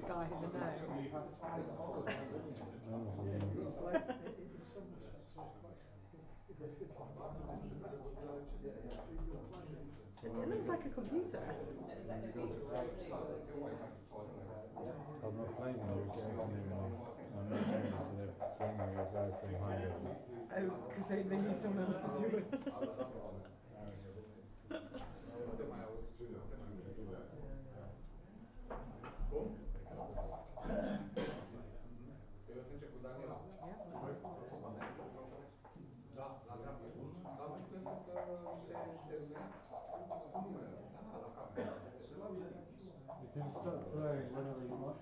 guy in the know. It looks like a computer. I'm not playing with you, getting on there now. I'm not playing so they're playing with you as well from behind it. Oh, because they need someone else to do it. You can start playing whenever you want.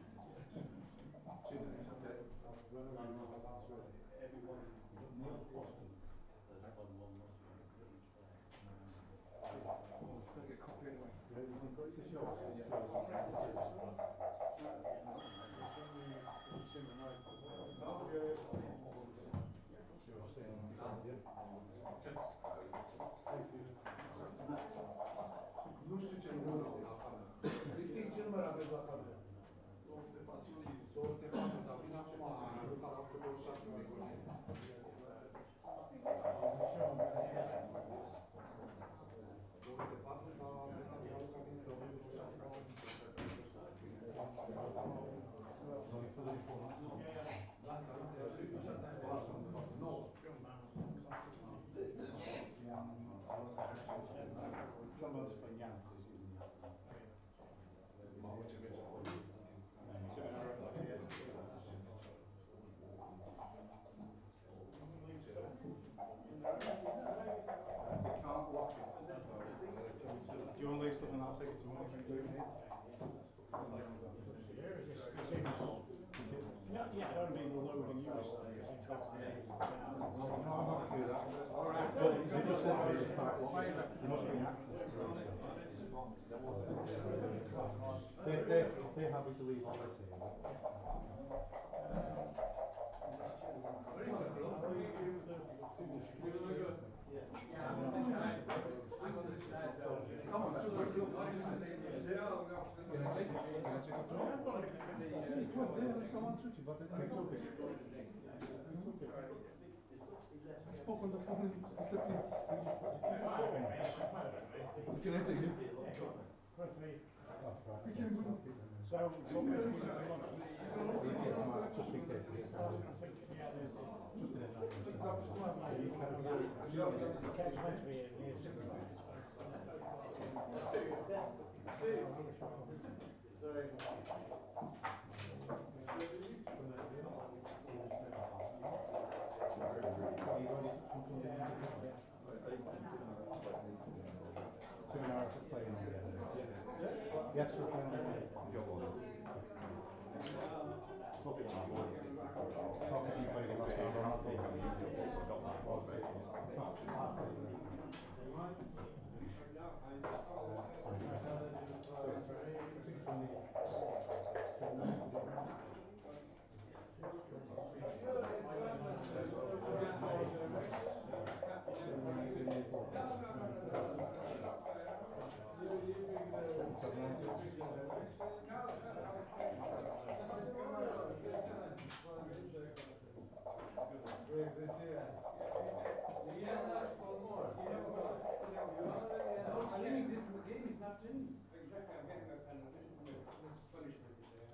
Do you want to leave stuff and I'll take it to money? Yeah, I don't mean loading you. No, I'm not to do that. All right. But they just said to me, you must bring access to it. They're happy to leave all this here. Come on, that's good. Can I take it? Can I take it? Someone took it, but I took it. I spoke on the phone. Can I take it? So, just in case. Yes, we're playing. Exactly, I'm getting my pen and this is my punishment today.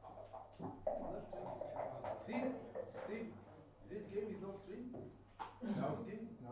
Steve, this game is not streamed. No. Game? No.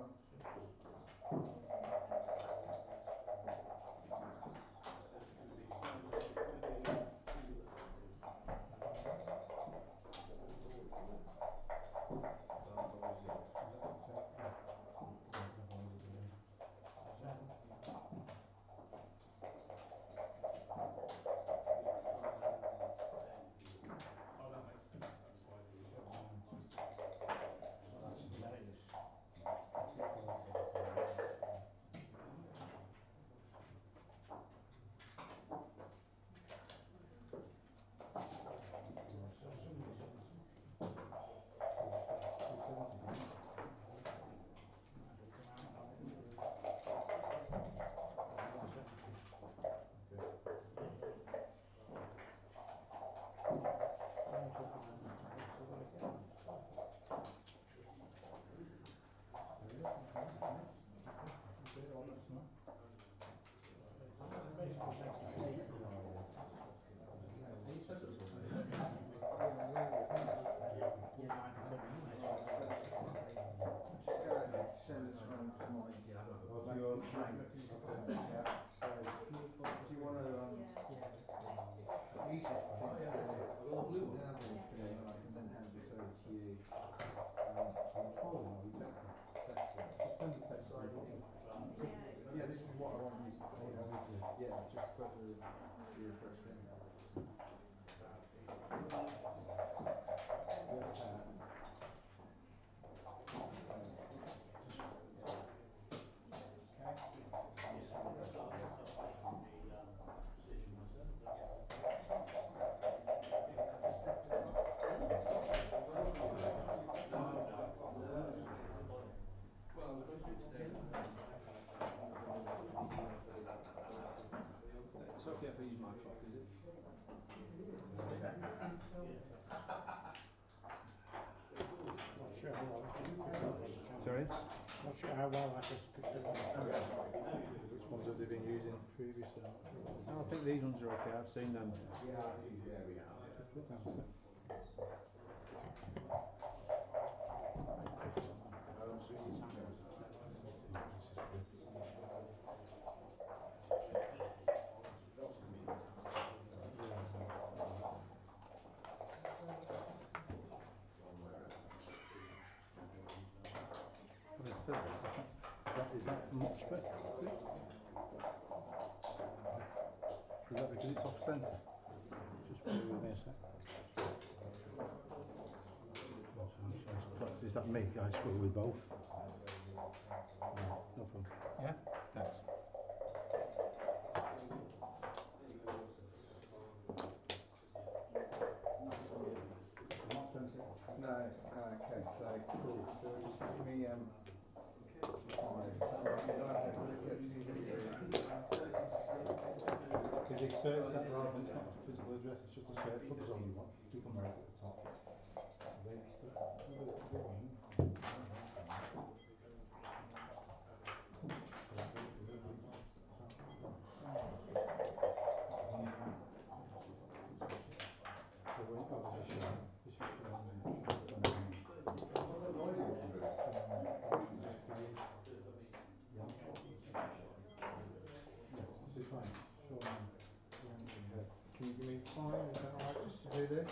Do you want to, easy to think down this thing, and I can then hand this over to you. Yeah, this is what I want you to do. Yeah, just put the address in. It's okay if I use my clock, is it? Sorry? Not sure how well I just picked it up. Which ones have they been using previously? No, I think these ones are okay. I've seen them. Is that much better? Is that because it's off centre? Just bear with me a sec. Is that me? I struggle with both. No problem. Yeah? Thanks. No, okay, so cool. So just give me 5. Because they search that rather than it's not a physical address, it's just a search. Put us on one. You can write at the top. Can you give me 5? Is that alright just to do this?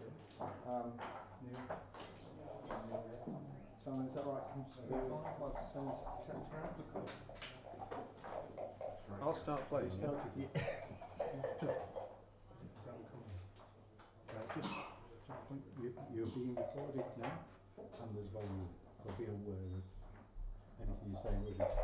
Simon, is that right? Can you just do 5 while I send text round? I'll start playing. Just you're being recorded now, and there's volume, so be aware of anything you say will be.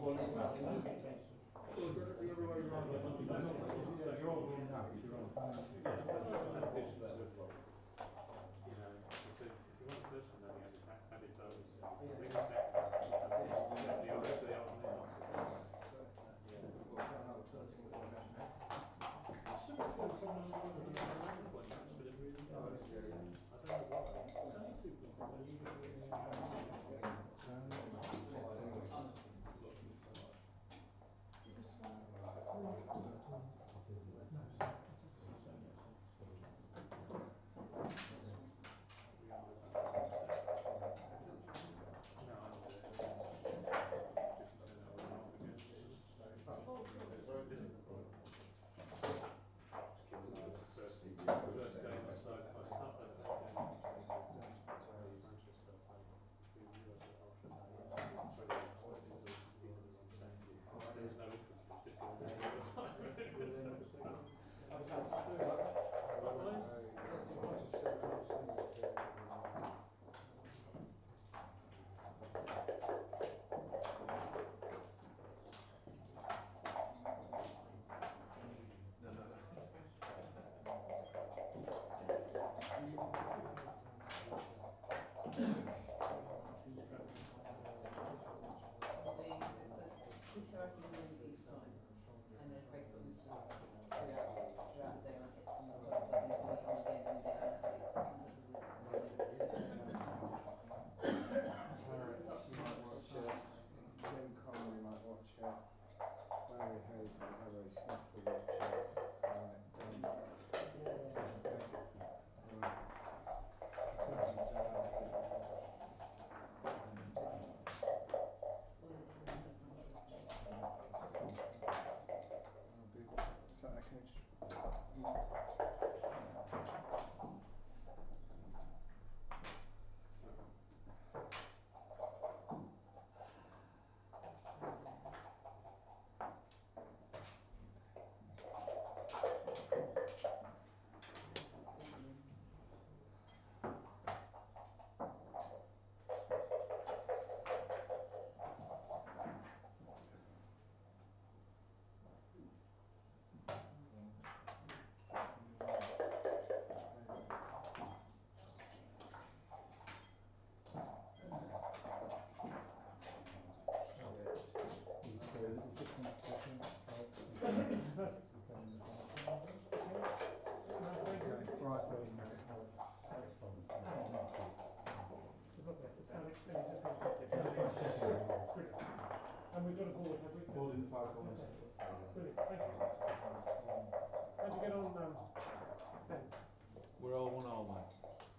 We're all 1-1, mate.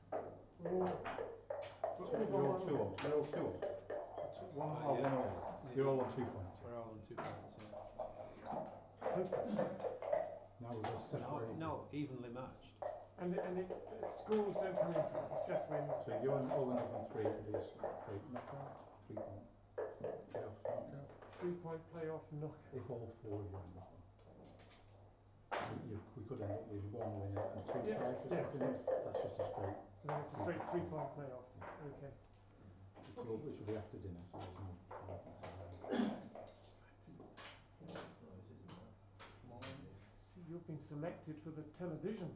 You're all 2 all. You're all 2 all. 1 all, 1 all. You're all on 2 points. We're all on 2 points, yeah. Now we've got separate. No, evenly matched. And schools don't come in for just wins. So you're all in on 3 of these. 3 knockout, 3 point playoff knockout. 3-point playoff knockout. If all 4 of you end up on. We could end up with 1 winner and 2 Yeah, ties for yes. second. That's just a straight. And then it's a straight 3-point playoff. Okay. Which will be after dinner, so there's no See, you've been selected for the television.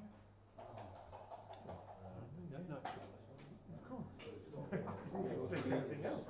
No. Of course. Didn't expect anything else.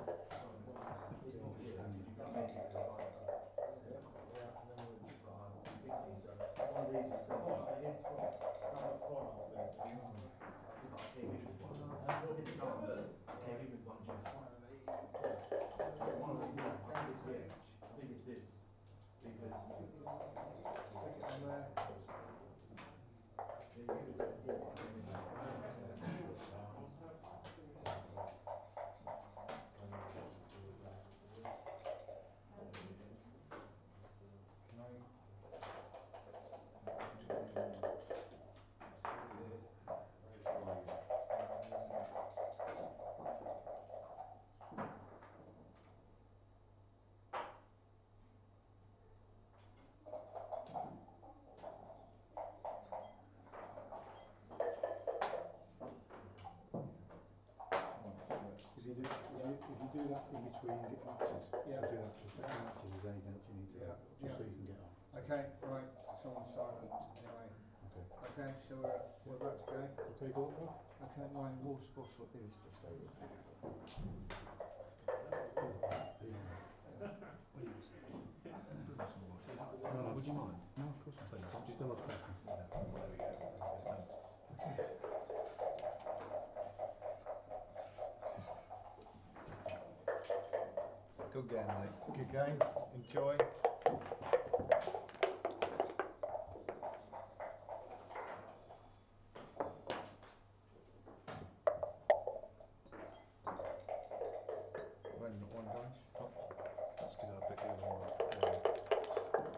do that in between matches. Yeah. So do that for second matches, is anything else you need to Yeah, do, just so you can get on. Okay, right, someone's silent anyway. Okay. Okay, so we're about to go. Okay, go on. Okay, my water bottle is just over there. No, Would you mind? no, of course not. Please. I'm still expecting. Good game, mate. Good game, enjoy. When not one dice. That's because I picked the other one.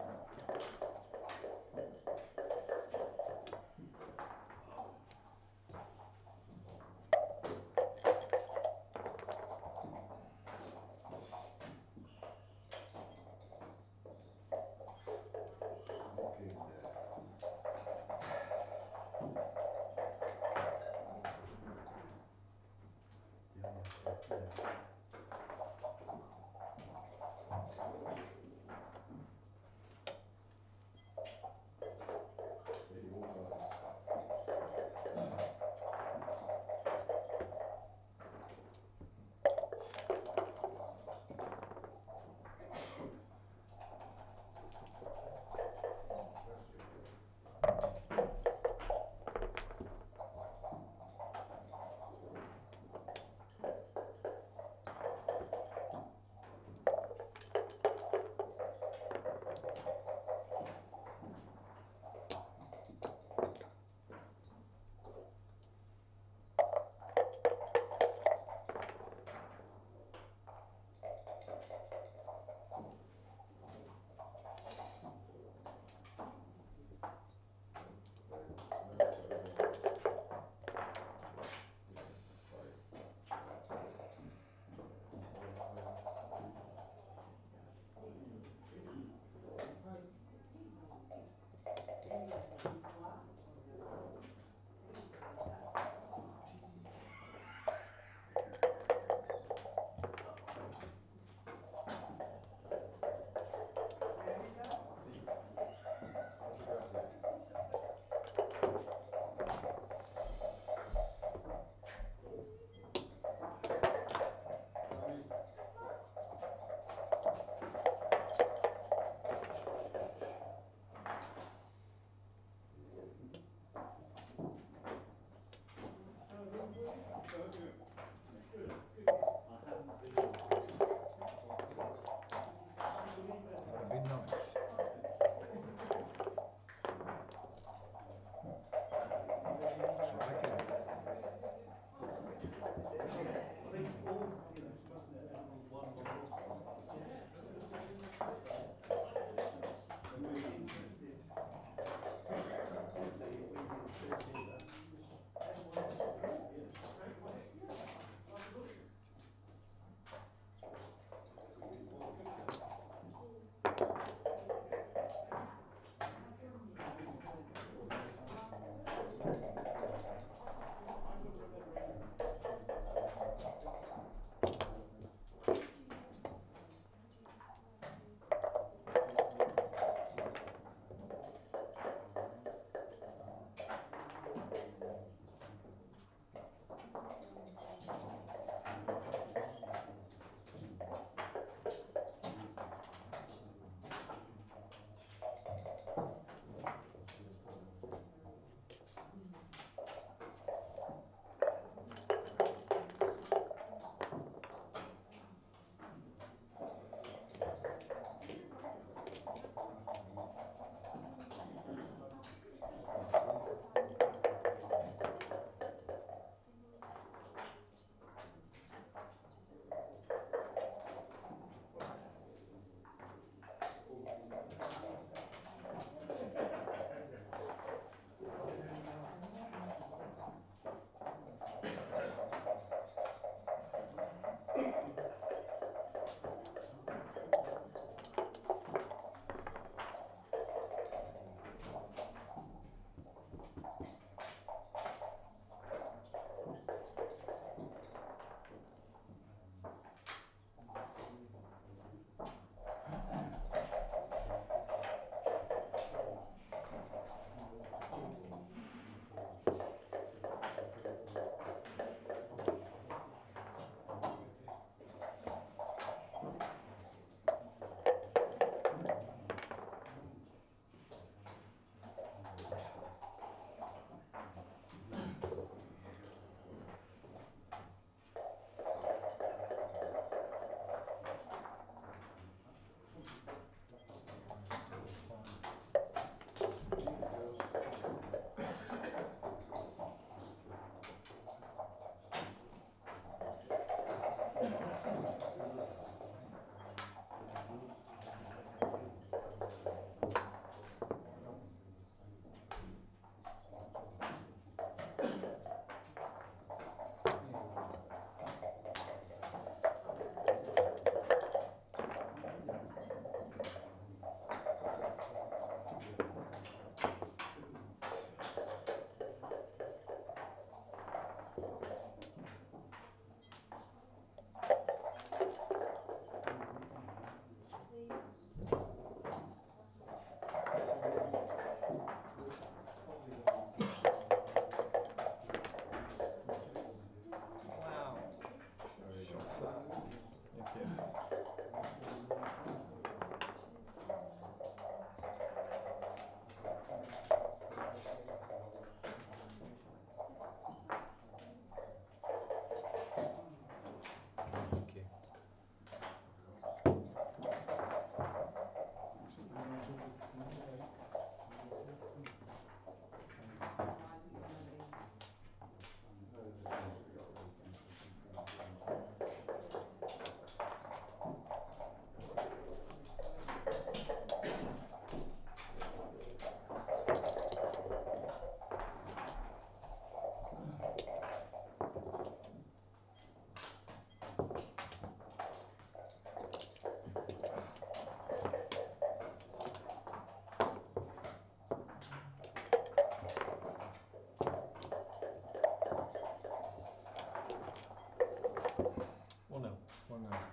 One now.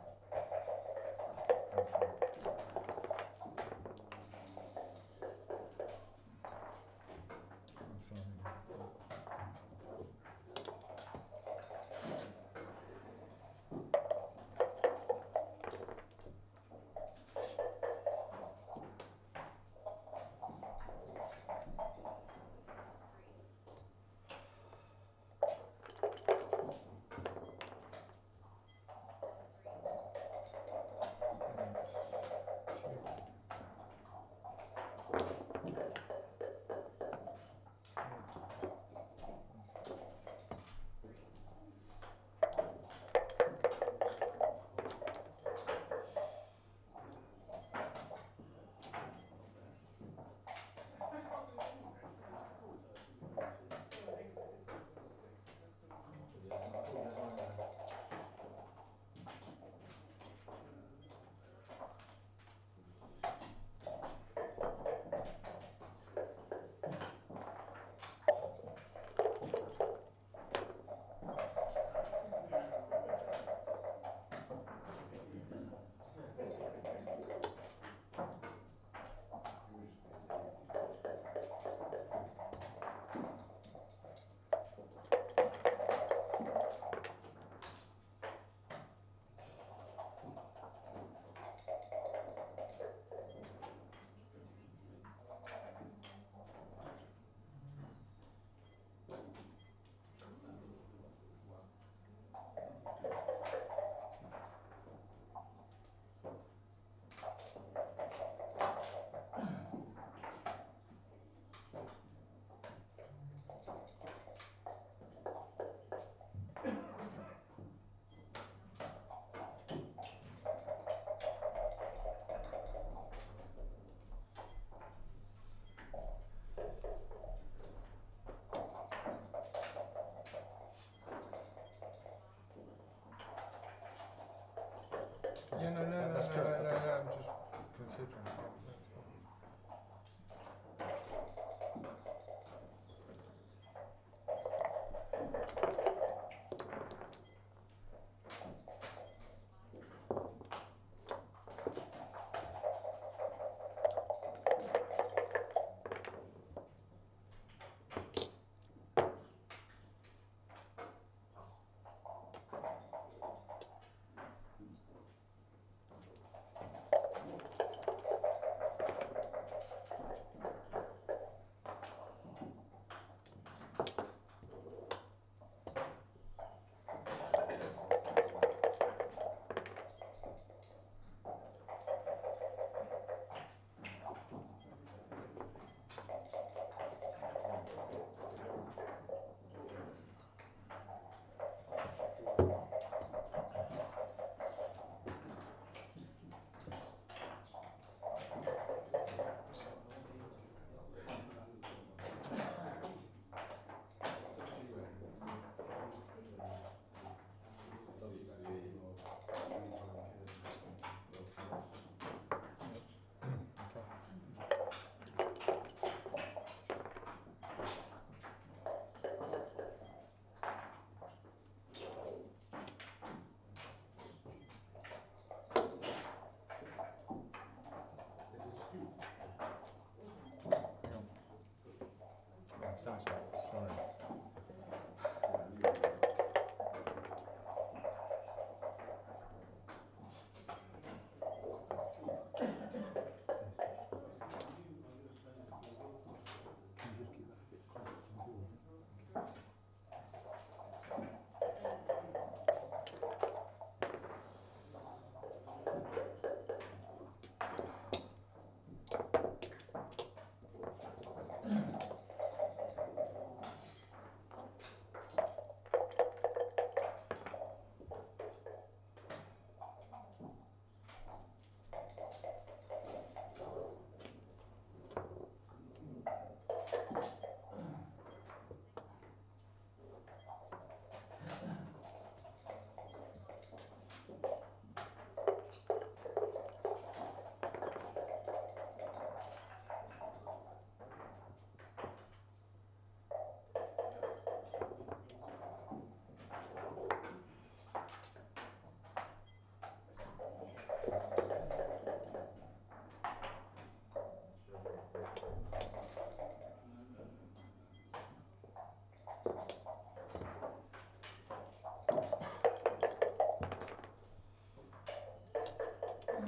Yeah, no, That's I'm correct, okay. just considering.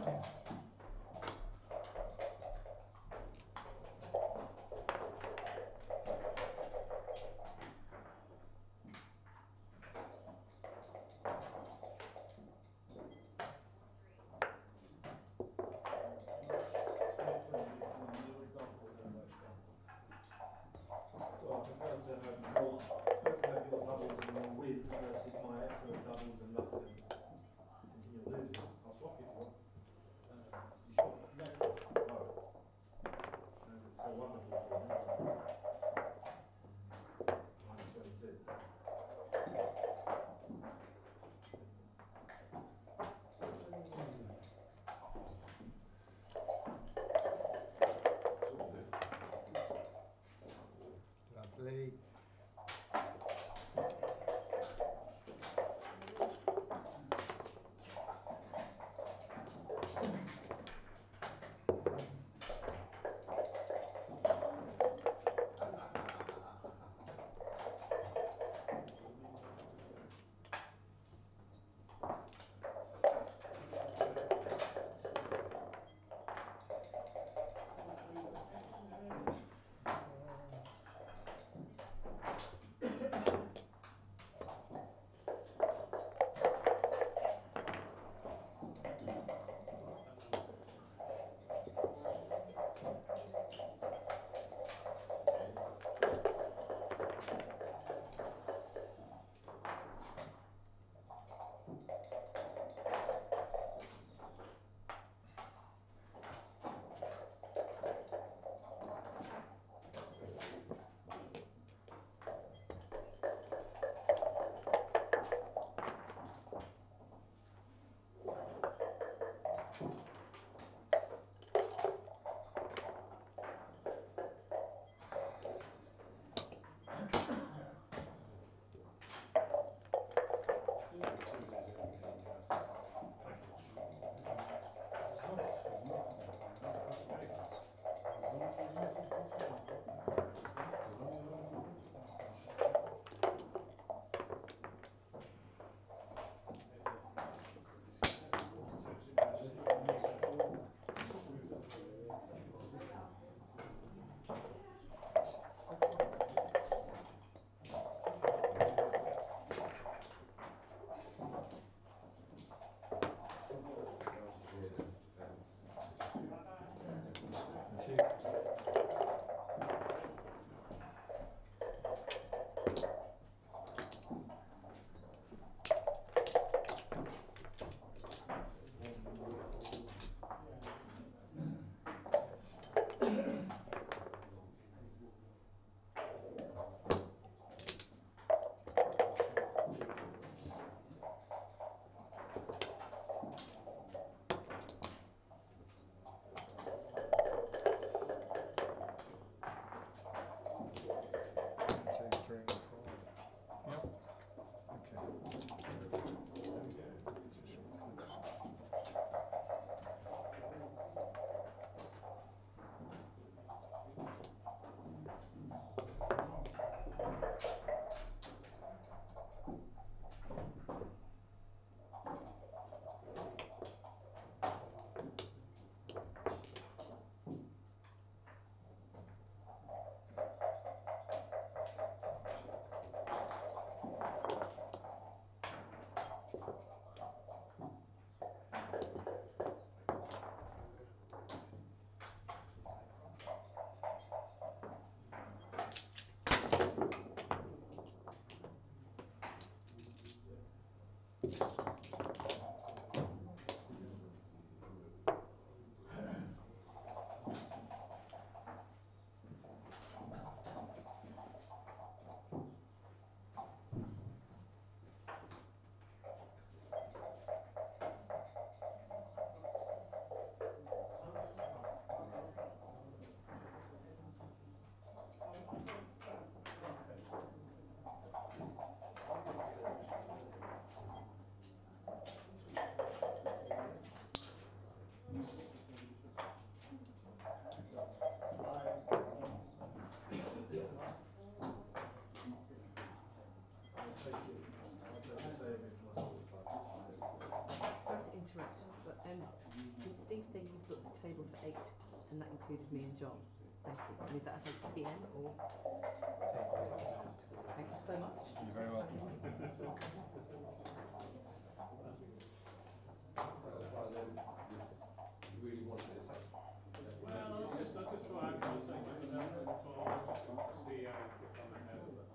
Well, I prefer to have your doubles and your wins versus my excellent doubles and luck and continue losing. I'll swap if you want. Did Steve say you booked a table for 8 and that included me and John? Thank you. And is that at 8 PM or? Thank you so much. You're very welcome. You really want this? Well, I'll just try and say to the level for see how we get on ahead of the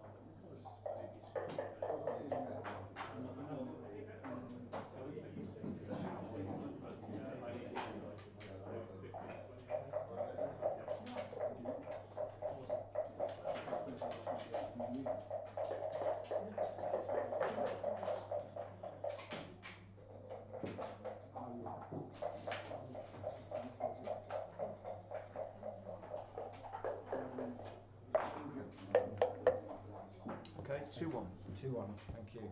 Okay, 2-1. 2-1, thank you.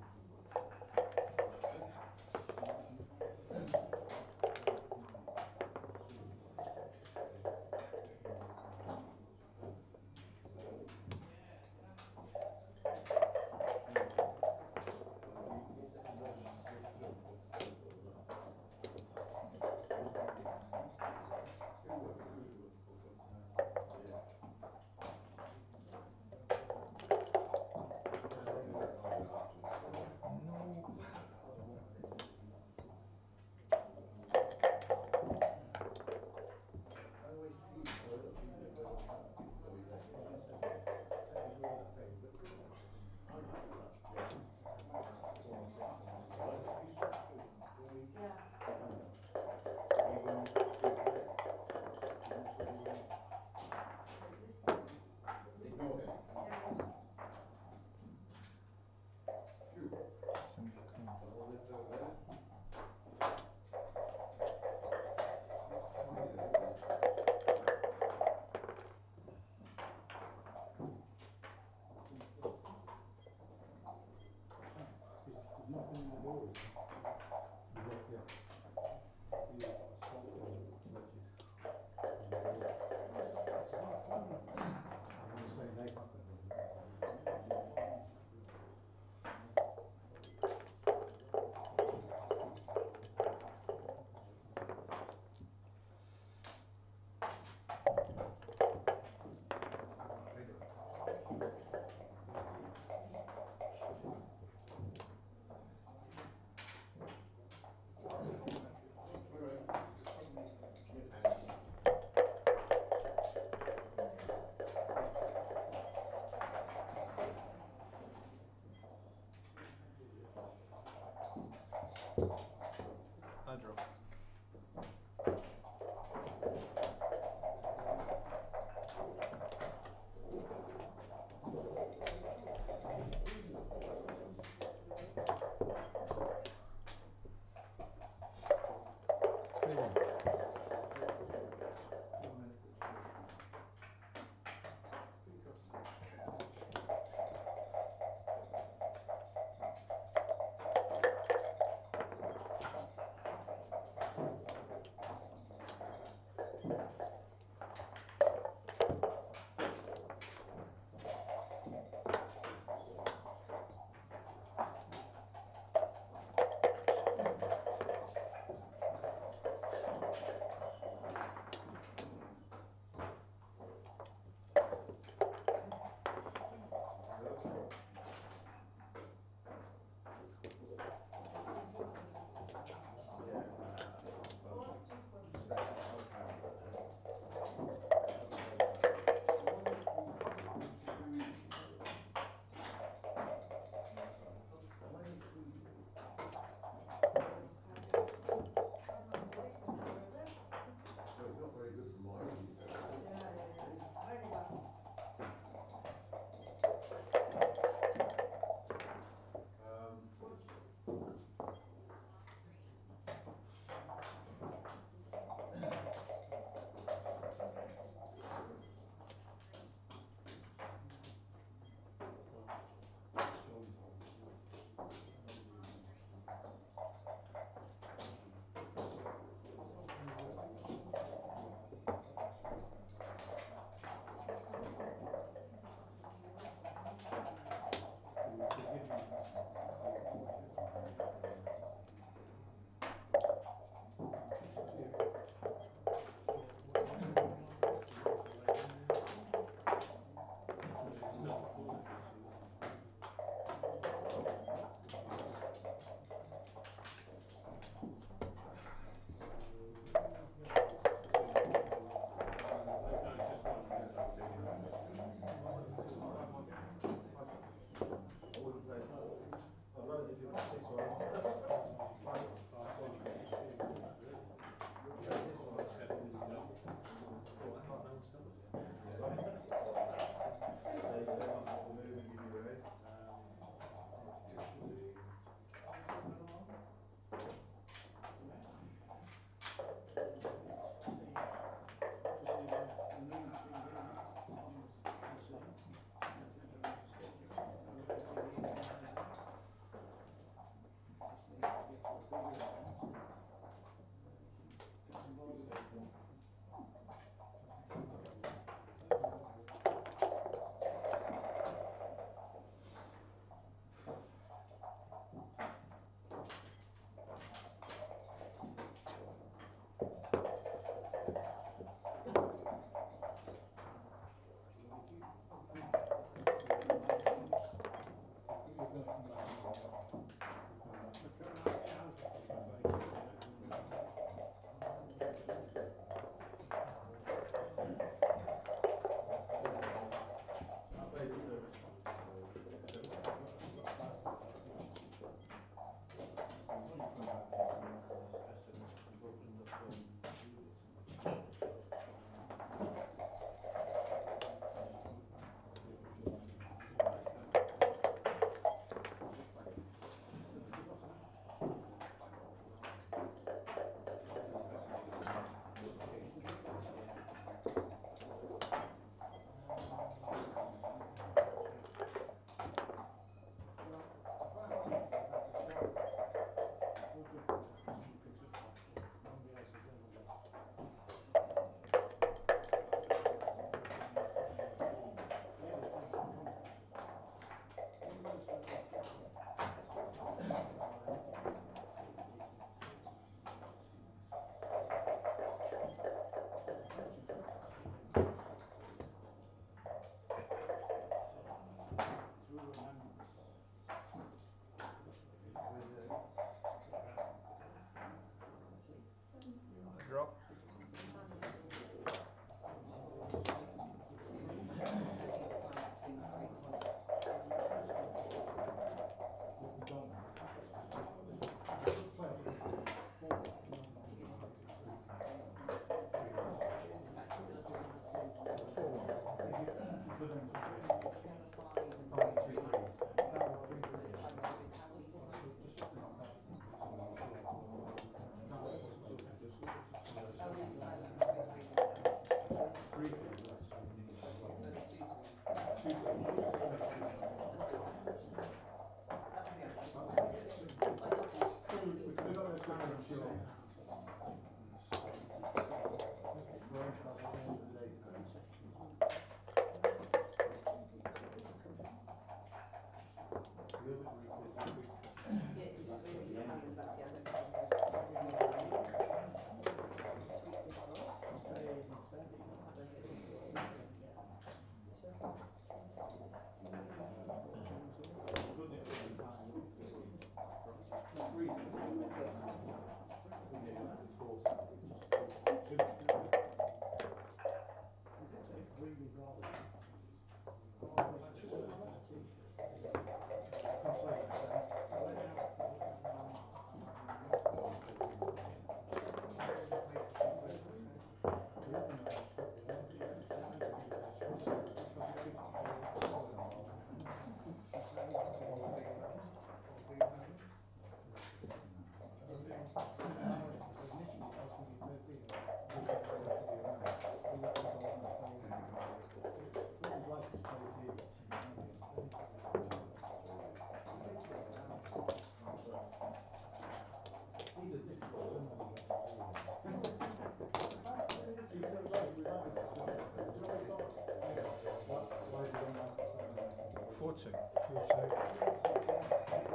2. 4-2.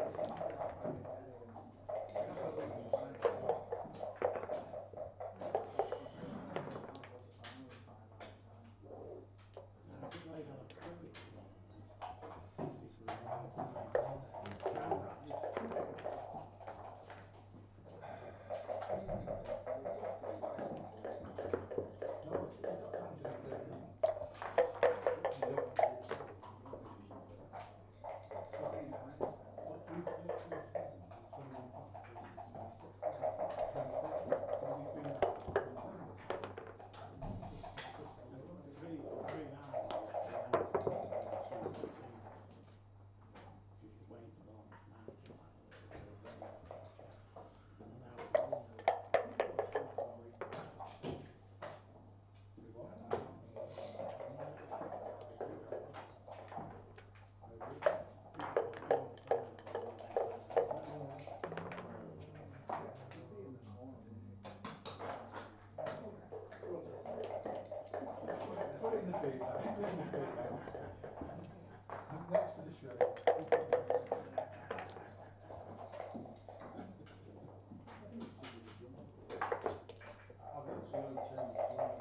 Put it in the feedback. Put it in the feedback. Next to the show. I've actually only changed one.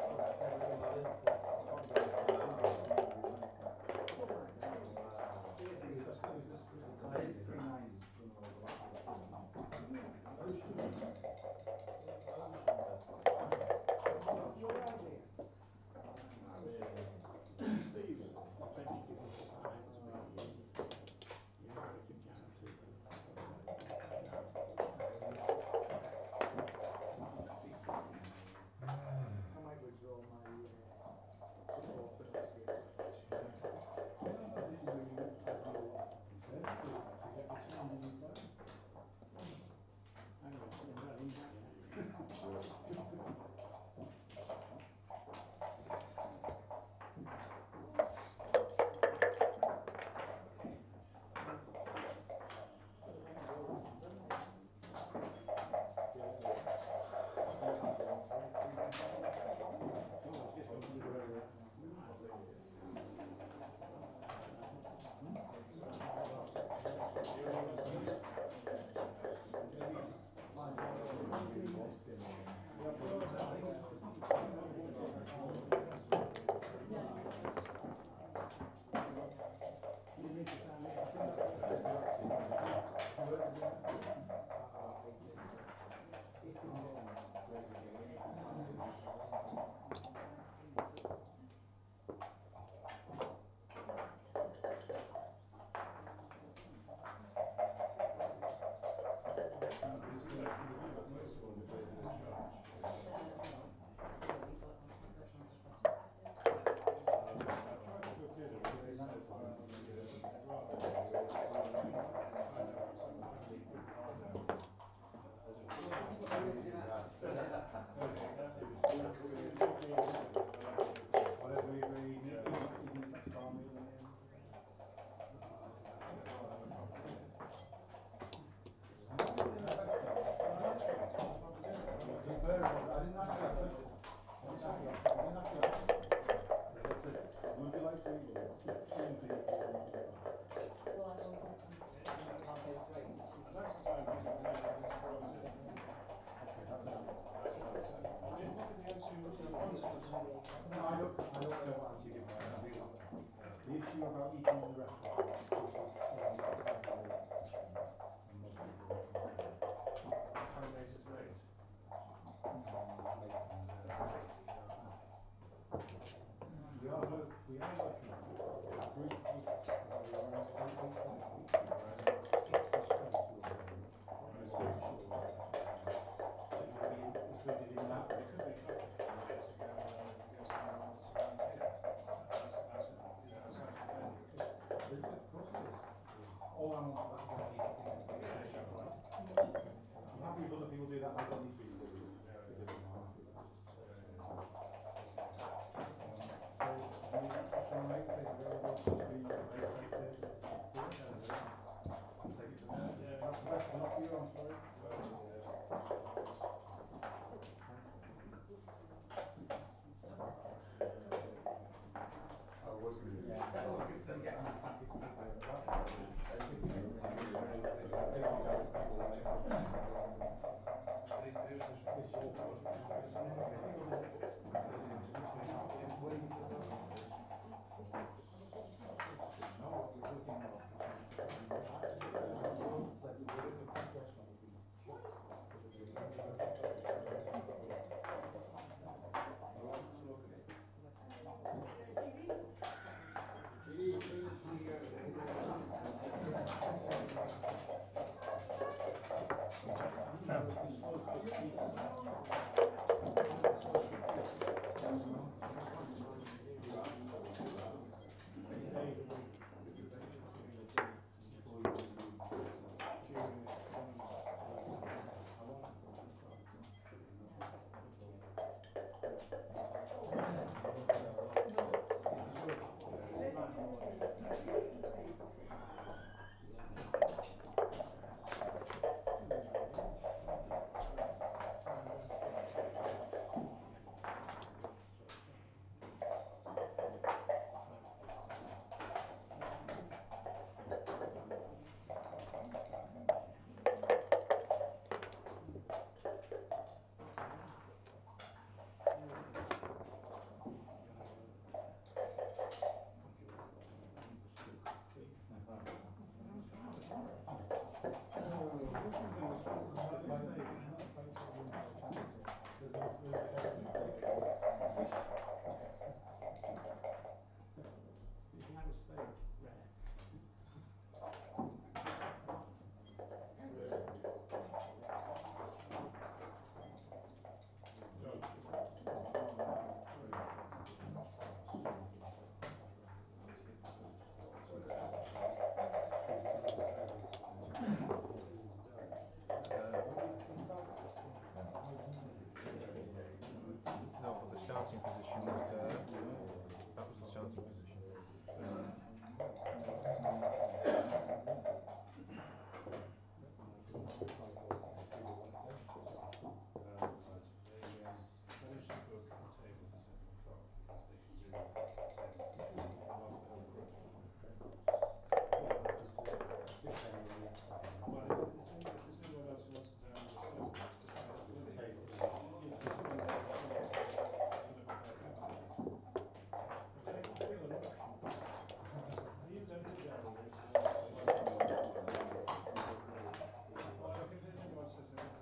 I might withdraw my support for next year. This is when you get your services to get the change in your plans. Whatever we agreed, even if that's bar meal. I didn't ask you that question. As I said, would you like to eat with us? 2 and 3, 4 and 25. Well, I know I'll go for 8, which is... That's the time when you can surprise it. Okay, how's that? What did the answer you want? No, I don't know what answer you give me. The issue about eating in the restaurant and most people don't understand. Time basis rate. We are working on it. Group around 8 weeks next week. It will be included in that. It could be a couple of years to go somewhere else around here. That's Is it? Of course it is. All I want for that is I need to think of it. yeah, sure, right. I'm happy if other people do that, I don't need to be included. Because I'm happy with that. So, any interest on my take available between late Thursday and No, but the starting position was there. That was the starting position. Managed to book a table for 7 o'clock because they could do 10 rather than a group. Well, if there's anyone else who wants to down the circle, let's put down the table. There's someone there who wants to put up their capital. You don't put down all this. Well, look, if anyone says they want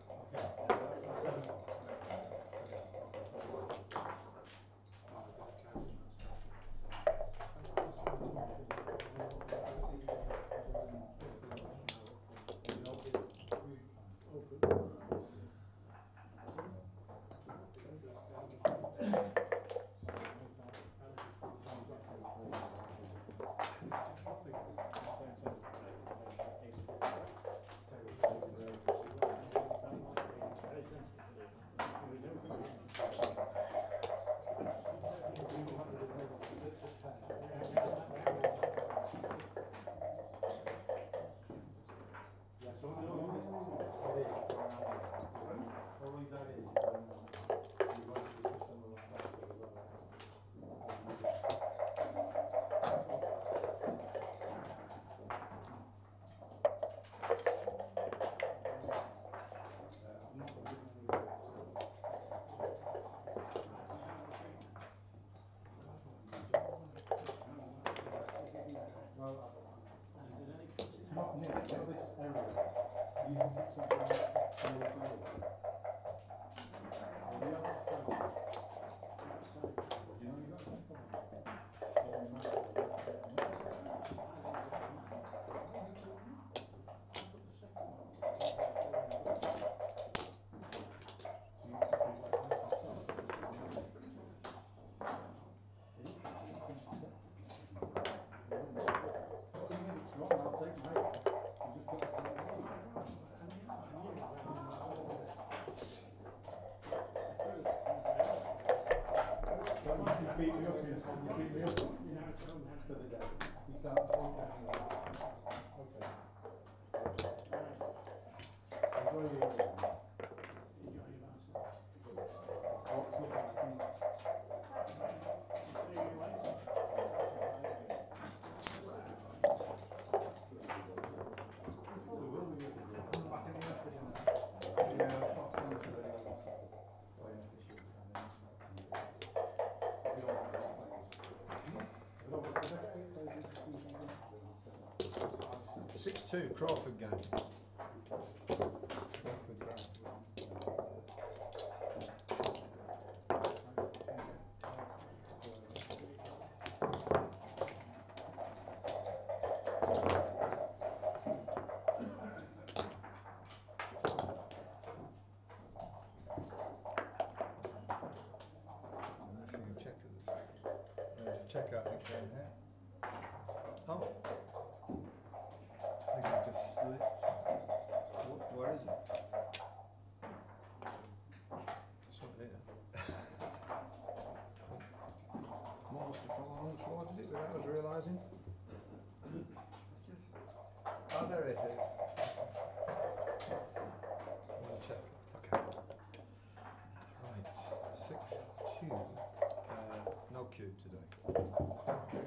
beat me up, you beat me up the other day. You can't say that. Okay. Enjoy your license. Oh, it's looking like you. Back in the afternoon. Yeah, I've got plans for the 6-2 Crawford game. Crawford back. Let's see a check of this. There's a check out again here. Oh. I think I just slipped. Where is it? It's not here. What must have fallen on the floor, did it, without us realising? It's just... Oh, there it is. One check. Okay. Right. 6-2. No cube today.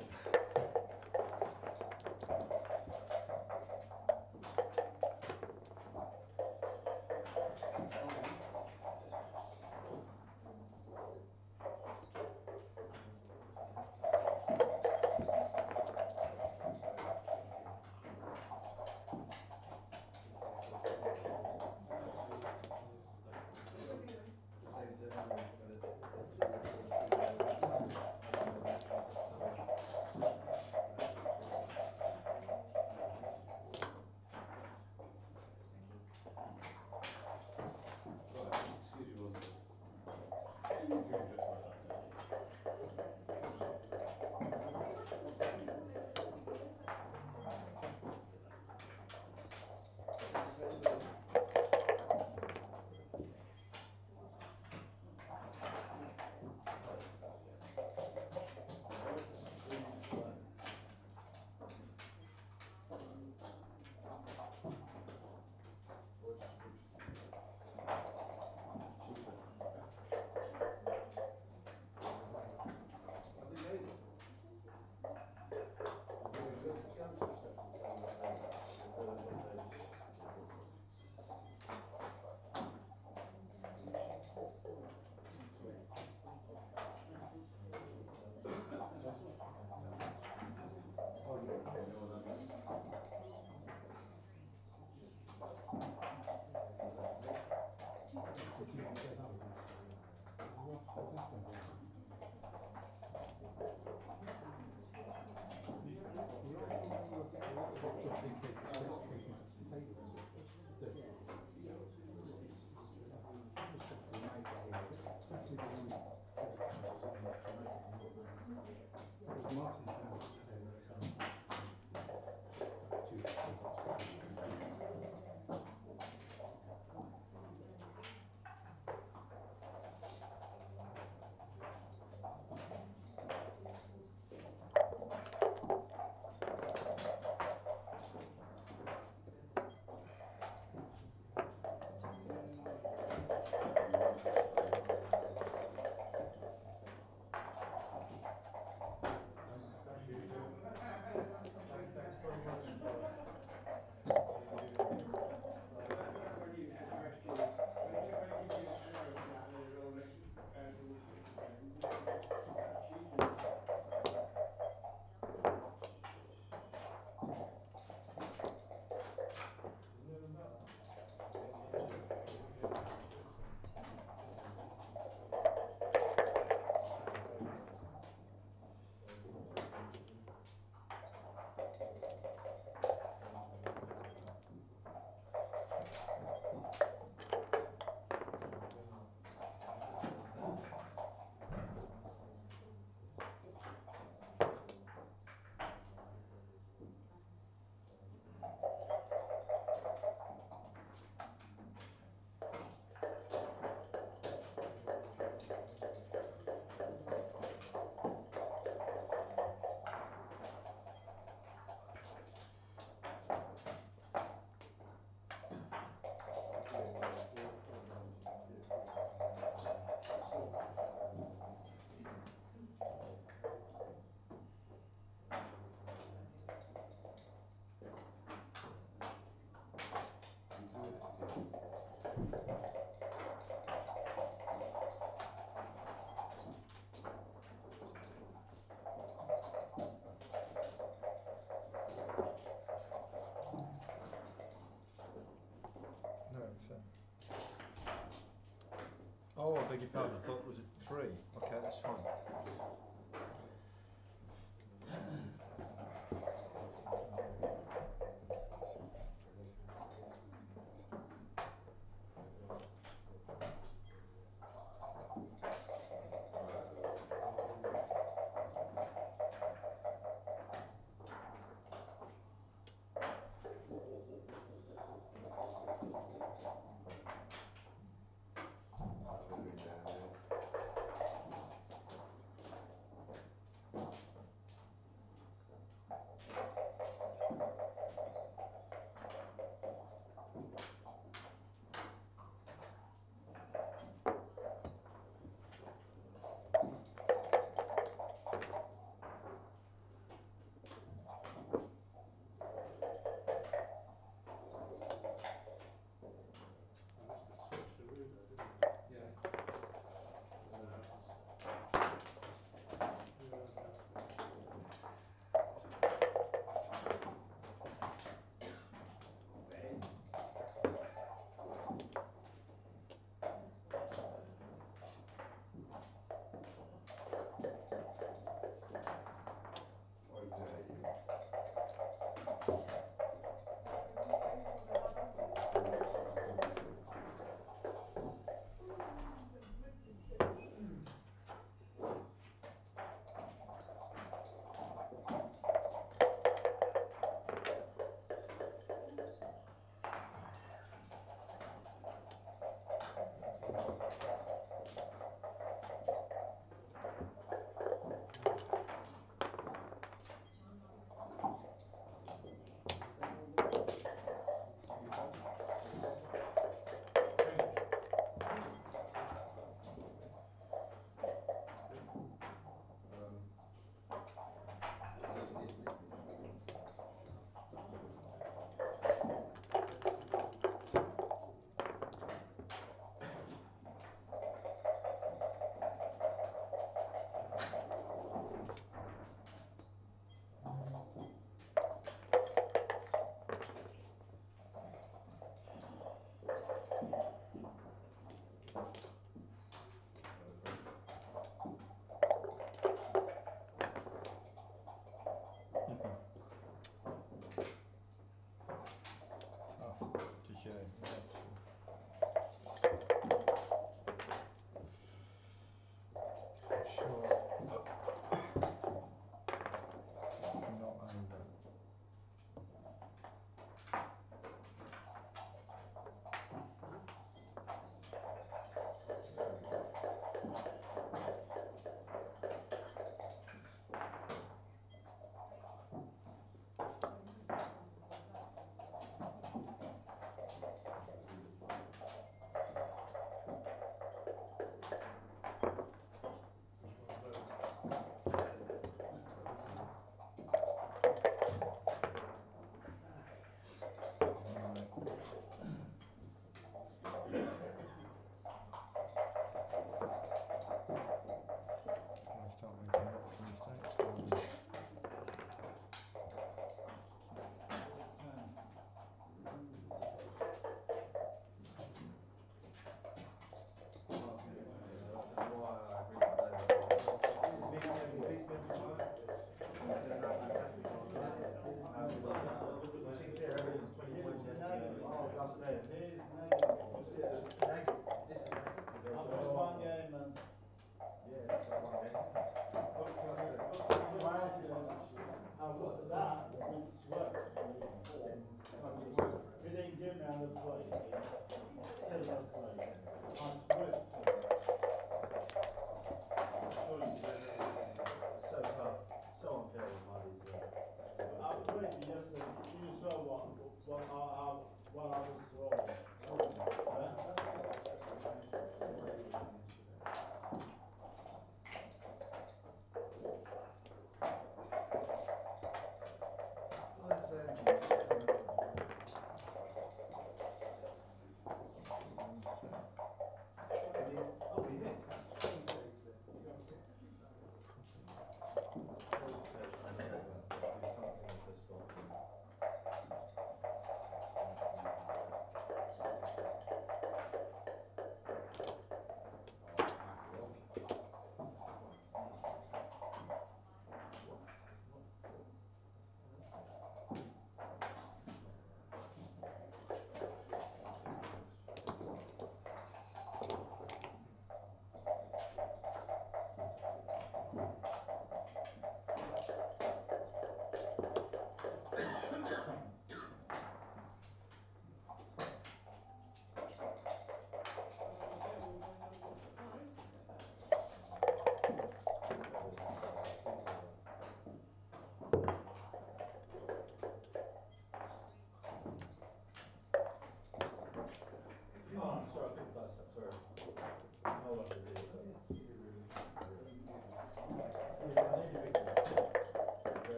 Beg your pardon, I thought it was at 3. Okay, that's fine.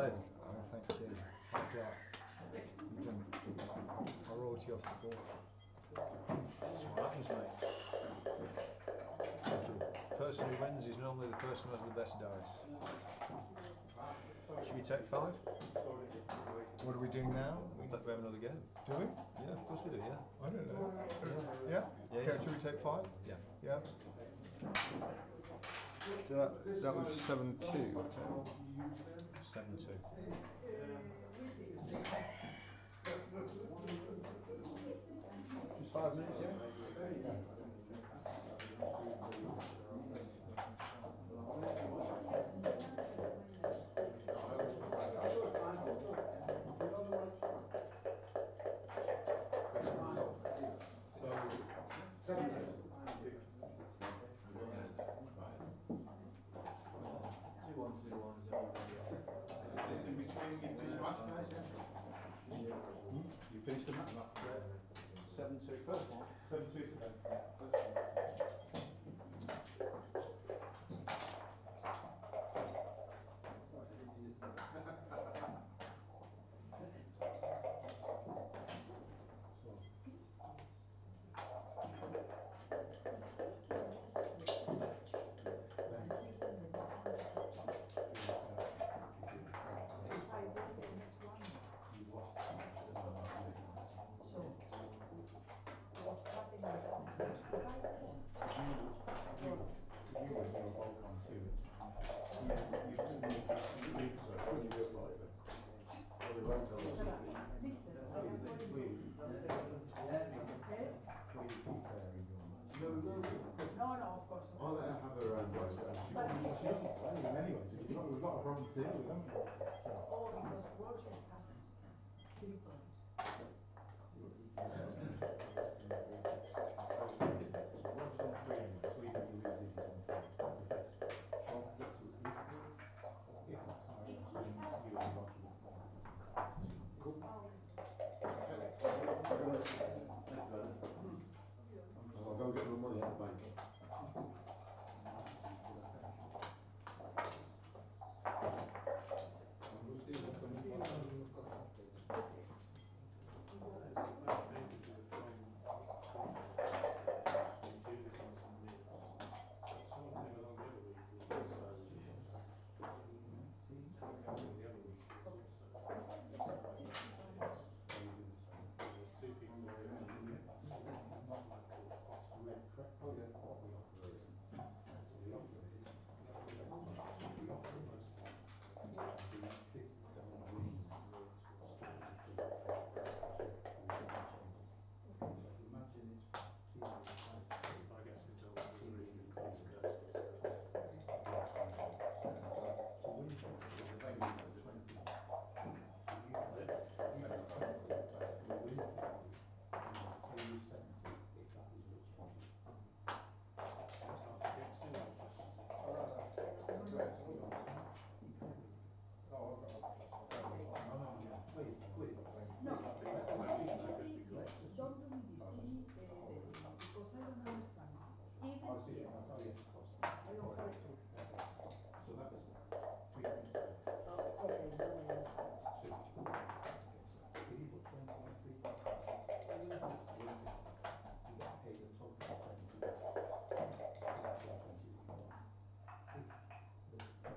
good. Oh, thank you. Hard luck. You didn't. I rolled you off the board. That's what happens, mate. The person who wins is normally the person who has the best dice. Should we take 5? What are we doing now? We have another game. Do we? Yeah, of course we do, yeah. I don't know. Yeah. Yeah? Okay, should we take 5? Yeah. Yeah. So that was 7-2, was it? 7-2. Just 5 minutes, yeah? You finished the match? 7-2. First one. 7-2 to Ben. You win, you're both on 2. You just need to leave, so when you do it politely. Well, they won't tell us. Please be fair in your match. No, of course. I'll let her have her own way, but she doesn't play them anyway, so we've got a problem to deal with, haven't we? Oh, because Roger has 3 points. Roger's on 3 anyway, so even if he loses, he's on 3. That's the best. Don't forget to at least play. If that's how it is, you and Roger will play. Cool. I'll go get my money out of the bank. Oh yeah, what the offer is. So the offer is, the offer is, the 50 wins split into 50 with no changes. So if you imagine it's team is 5-2, I guess it's team only is 3. To win 50, you need 20. So you have 20, to win 50, you have to lose 70 if that result changes. It's not against him, it's just as a... Oh, that's correct. You understand? Exactly. Oh, I've got no, please. No, don't do me this, do me this, because I don't understand. Even Oh, so if oh yes, of course. I don't have a clue. Okay. So that's 3.5. Okay, now I understand. That's 2. Okay, so if you put 20 on 3.5, you win 50. You get paid a total of 70 back. So that's the 20 that you won. If the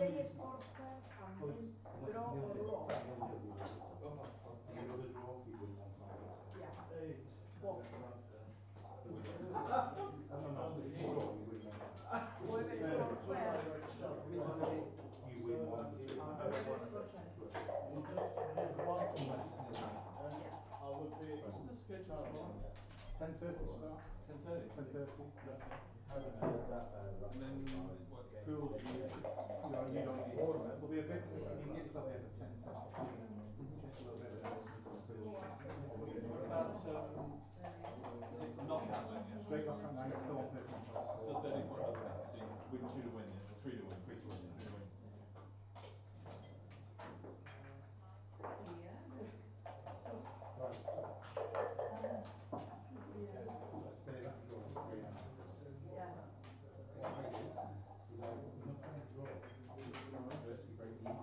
players for first and then draw or loss. You know the draw, you win one side gets it. Yeah. Both. No, if you draw, you win one side. Whoever score first. If you draw, you win one of the two. Whoever score first. Yeah. I would be. What's the schedule tomorrow? 10:30 start. 10:30. 10:30. And then what? Pool of you don't need There'll be a bit, you can get yourself here for 10, 10, 15. Just a little bit of What about is it not that then? Yeah. straight back at 9, still on 13 points. Still 30 point. Okay. So you win 2 to win, yeah, or 3 to win. 3 to win. 3 to win. Right, so let's say that draw is 3 now. Yeah. What I do is I'm not trying to draw. Virtually break even.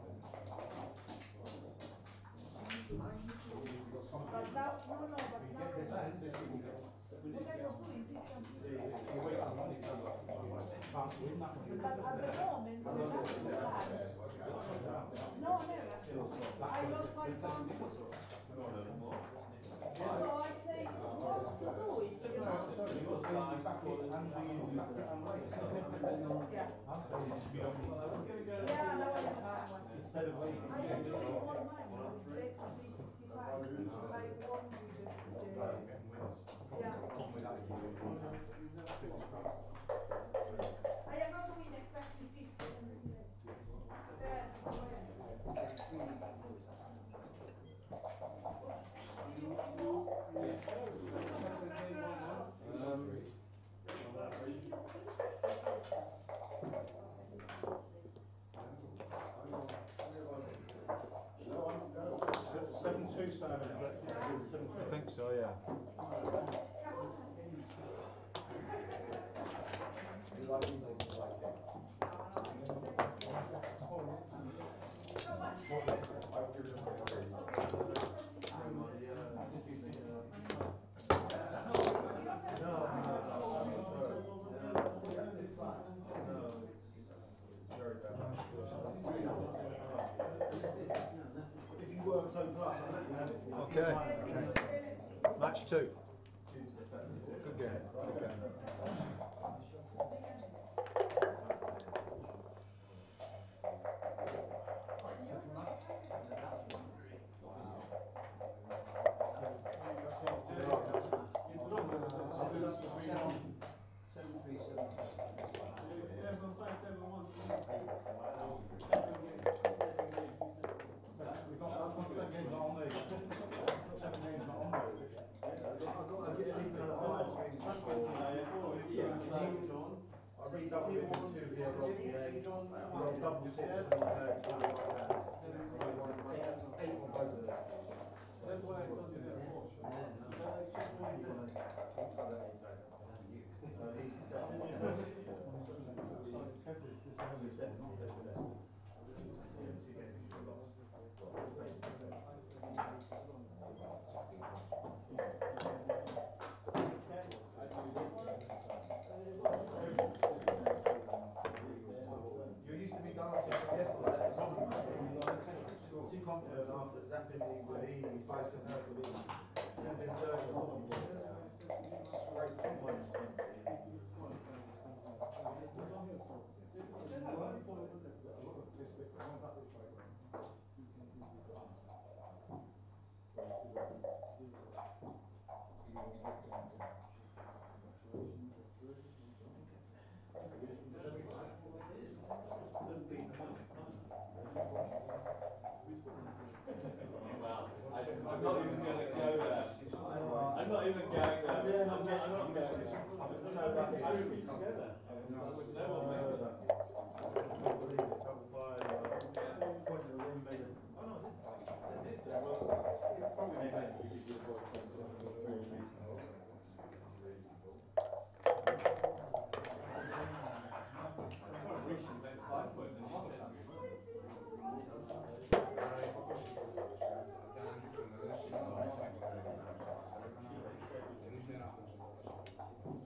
But now, no, but You now. get this week you get. What I was doing 50 and 50. You wait for money to can't win that one. But at the moment, the last 2 times. No, never. I lost 5 pounds. So I say, what's to do it, you know? Yeah. You don't need to. Yeah, now I understand why. Instead of waiting. I am losing more money with bet 365 because I won with the Right, you're getting winners. yeah. Come without you. Fingers crossed. I am not doing exactly 50, I'm doing less. 30, 20. Did you win more? Yeah. Did you win? Seven two started. I think so, yeah. Okay. Match 2. Good game. Good game. You used to be dancing from yesterday, that's the problem. Too confident after zapping me with ease, biting her with ease. Then been 30 straight from minus 20. I'm not even going to go there. I'm not even going there. I'm not going there. I'm so lucky. I refuse to go there. No one makes it.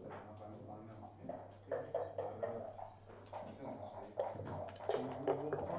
We won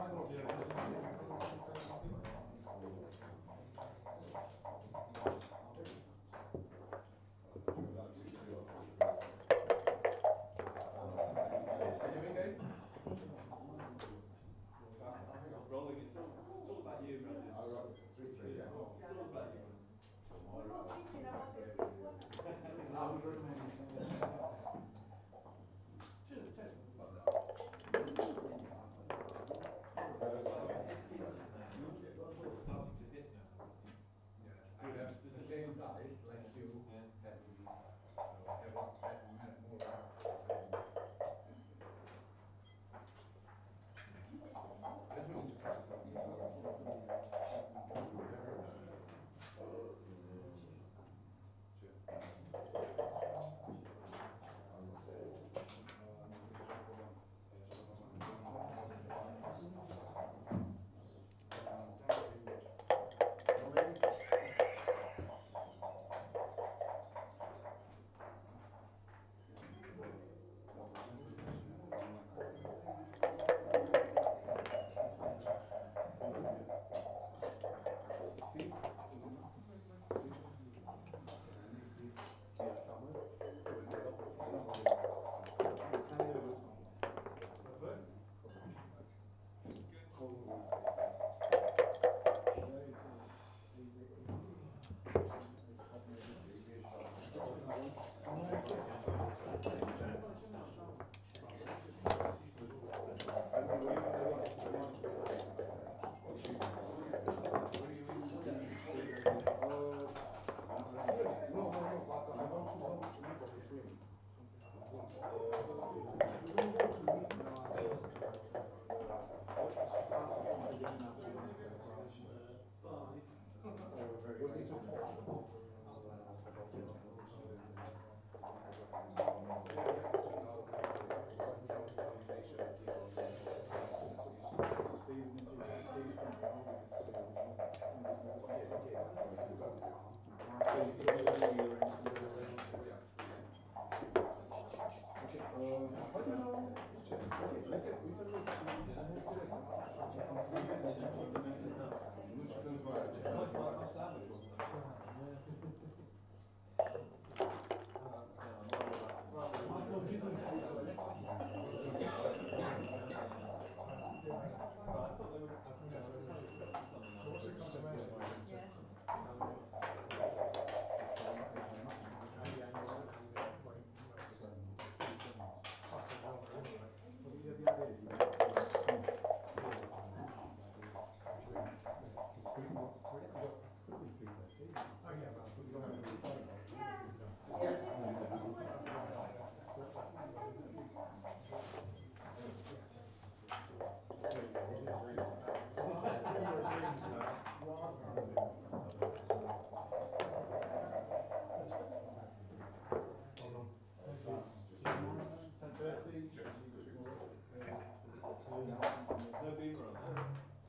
No beamer on that.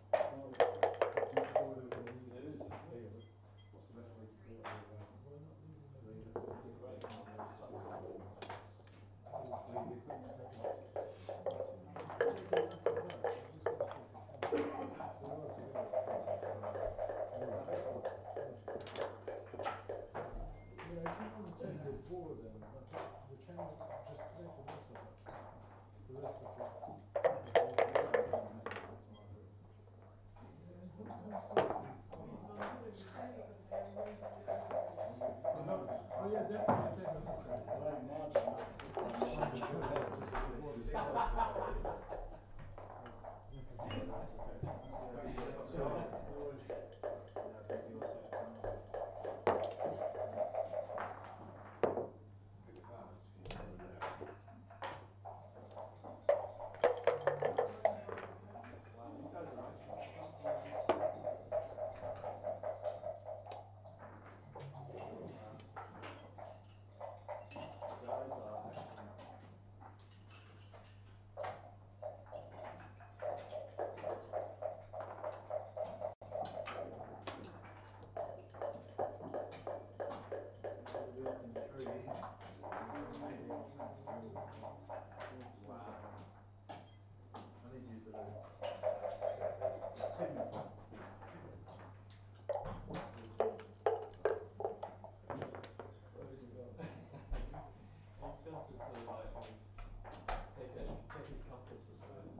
Wow, you guys are actually properly guys are actually wow. I need to use the loo. He's gone to sort of like check his compass or something.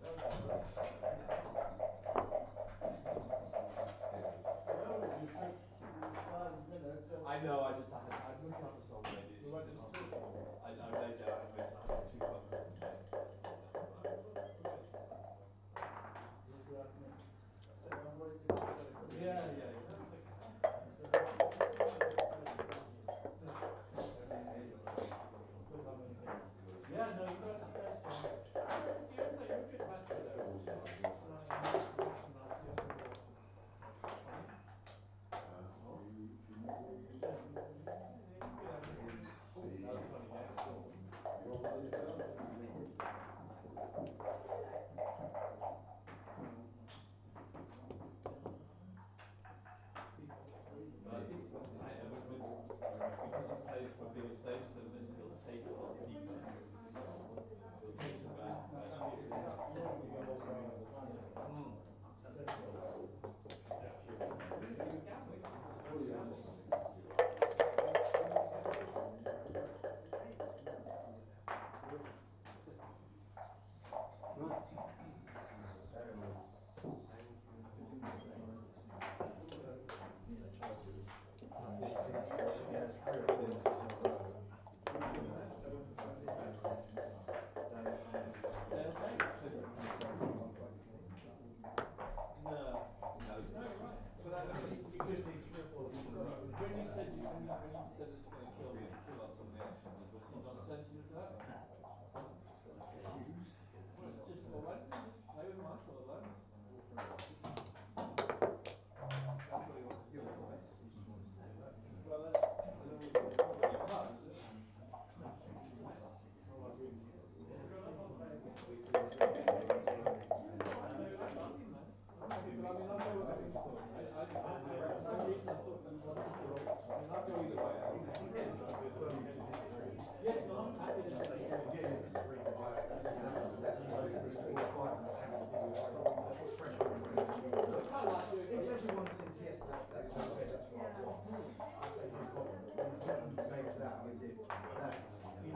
I know. I'm looking out for some lady. She's in hospital. I laid down and went. I had 2 phone calls a day. Yeah, yeah, yeah. It's okay. Yeah, no, you guys jam. You're a good match though. Nice, you have some water. Fine.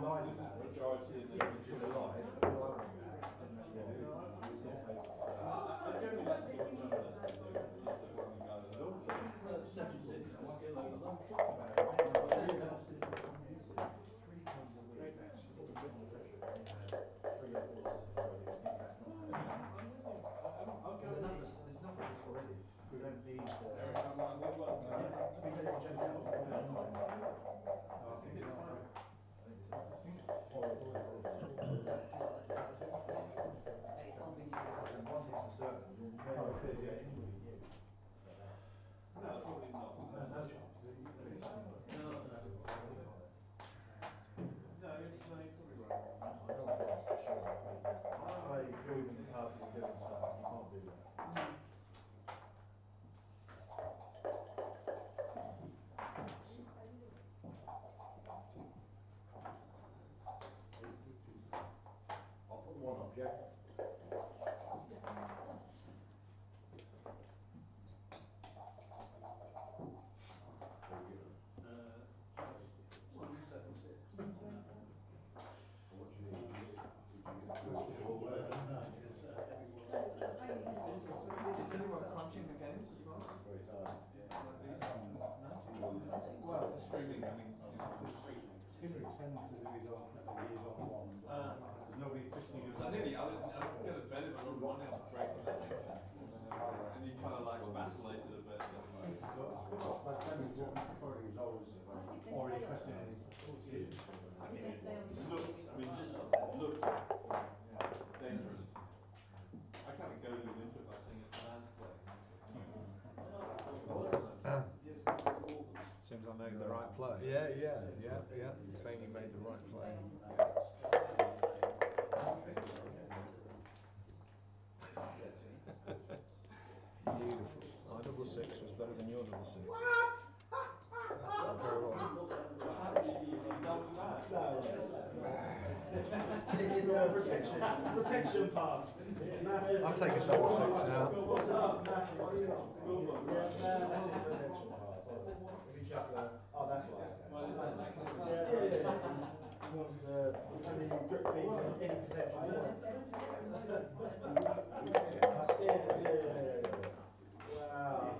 line This is about the it. majority and Yeah, then it's the just a line. Doesn't actually do it. It's not fake. I generally like to watch journalists do this. It's the one guy that I don't know. 76 is still over. There's enough of this already. We don't need I'm with one. we don't need to check out. One thing's for certain, you'll never get anybody new. No, probably not. No chance. No, you're probably right. I know what I'm sure. I prove in the past you're doing stuff, you can't do that. I'll put one up, Jeff. Is anyone crunching the games as well? Very tired. Well, the streaming, I mean, Skipper tends to do his own one. There's nobody officially doing I nearly, I would get a bet of a lot of money on breaking that link. And he kind of like vacillated a bit. My friend was walking before he was always already questioning his decision. Looks, I mean, just looked dangerous. I kind of goaded him into it by saying it's a man's play. Seems I made the right play. Yeah. Saying you made the right play. Beautiful. My double six was better than your double six. What? Very well. What happened if you doubled that? It's a protection pass. Massive. I'll take a double six now. What's the massive? Massive protection pass. If you check the, oh, that's why. Well, is that like this? Yeah. He wants the, and then you drip feed any potential points. That's it. Yeah. Wow.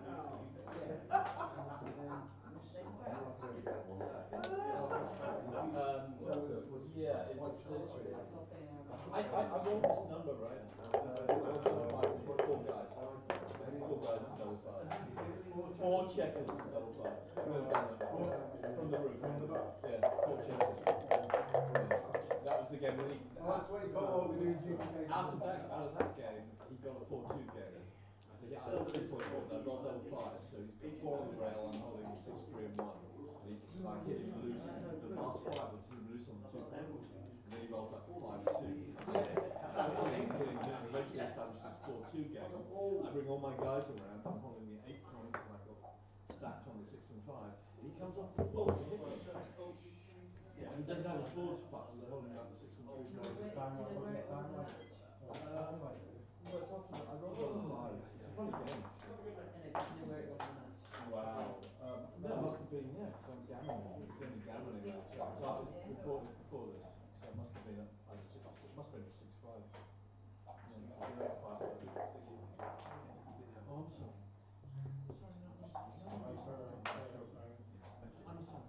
Yeah, I want this number, right? Four guys. Four guys at double five. Four checkers at double five. From the roof. Yeah, four checkers. That was the game that he. That's what you call opening duplication. Out of that game, he got a 4-2 game. So yeah, I got 3 points, I've got double five, so he's got 4 on the rail, I'm holding 6-3 and 1. And I hit him loose, the last 5 was hit him loose on the 2 point. And then he rolls up 5-2. Eventually established this 4-2 game. I bring all my guys around, I'm holding the 8 points, and I've got stacked on the 6 and 5. And he comes off the ball to hit me. Yeah, he doesn't have his balls fucked, he's holding up the 6 and 3. Well, it's often, I rolled double fives. It's a funny game. Wow. No, it must have been, yeah, because I'm gambling. It's only gambling now. So it was before this. So it must have been it must have been a 6-5. Oh, I'm sorry. I'm sorry.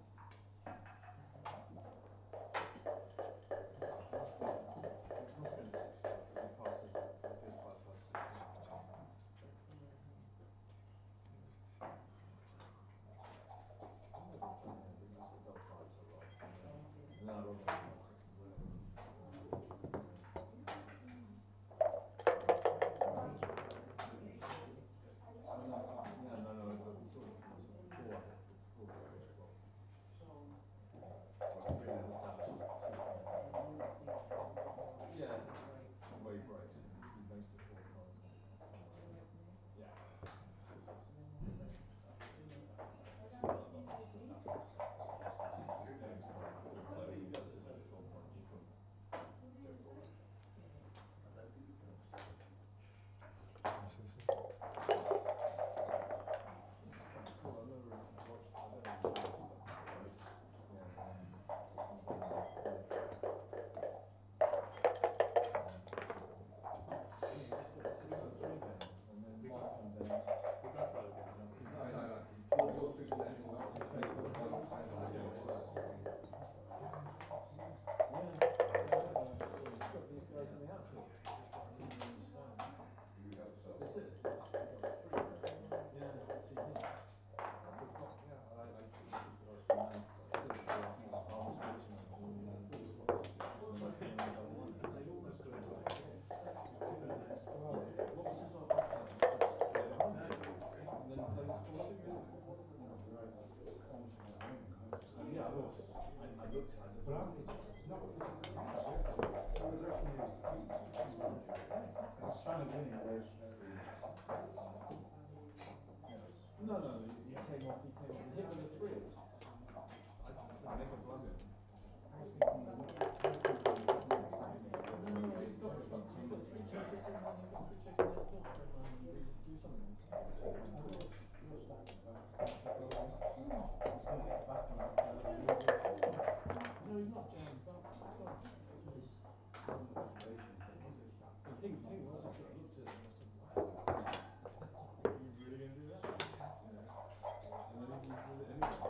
Spanner winning was No, he came off, he hit with a three. I said make a blunder. No, he's got three checkers in there, he's got three checkers in there, four frame line, do something. No, he's not jammed back. The thing was, I sort of looked at it and I said, wow, are you really going to do that? You know, and then he did it anyway.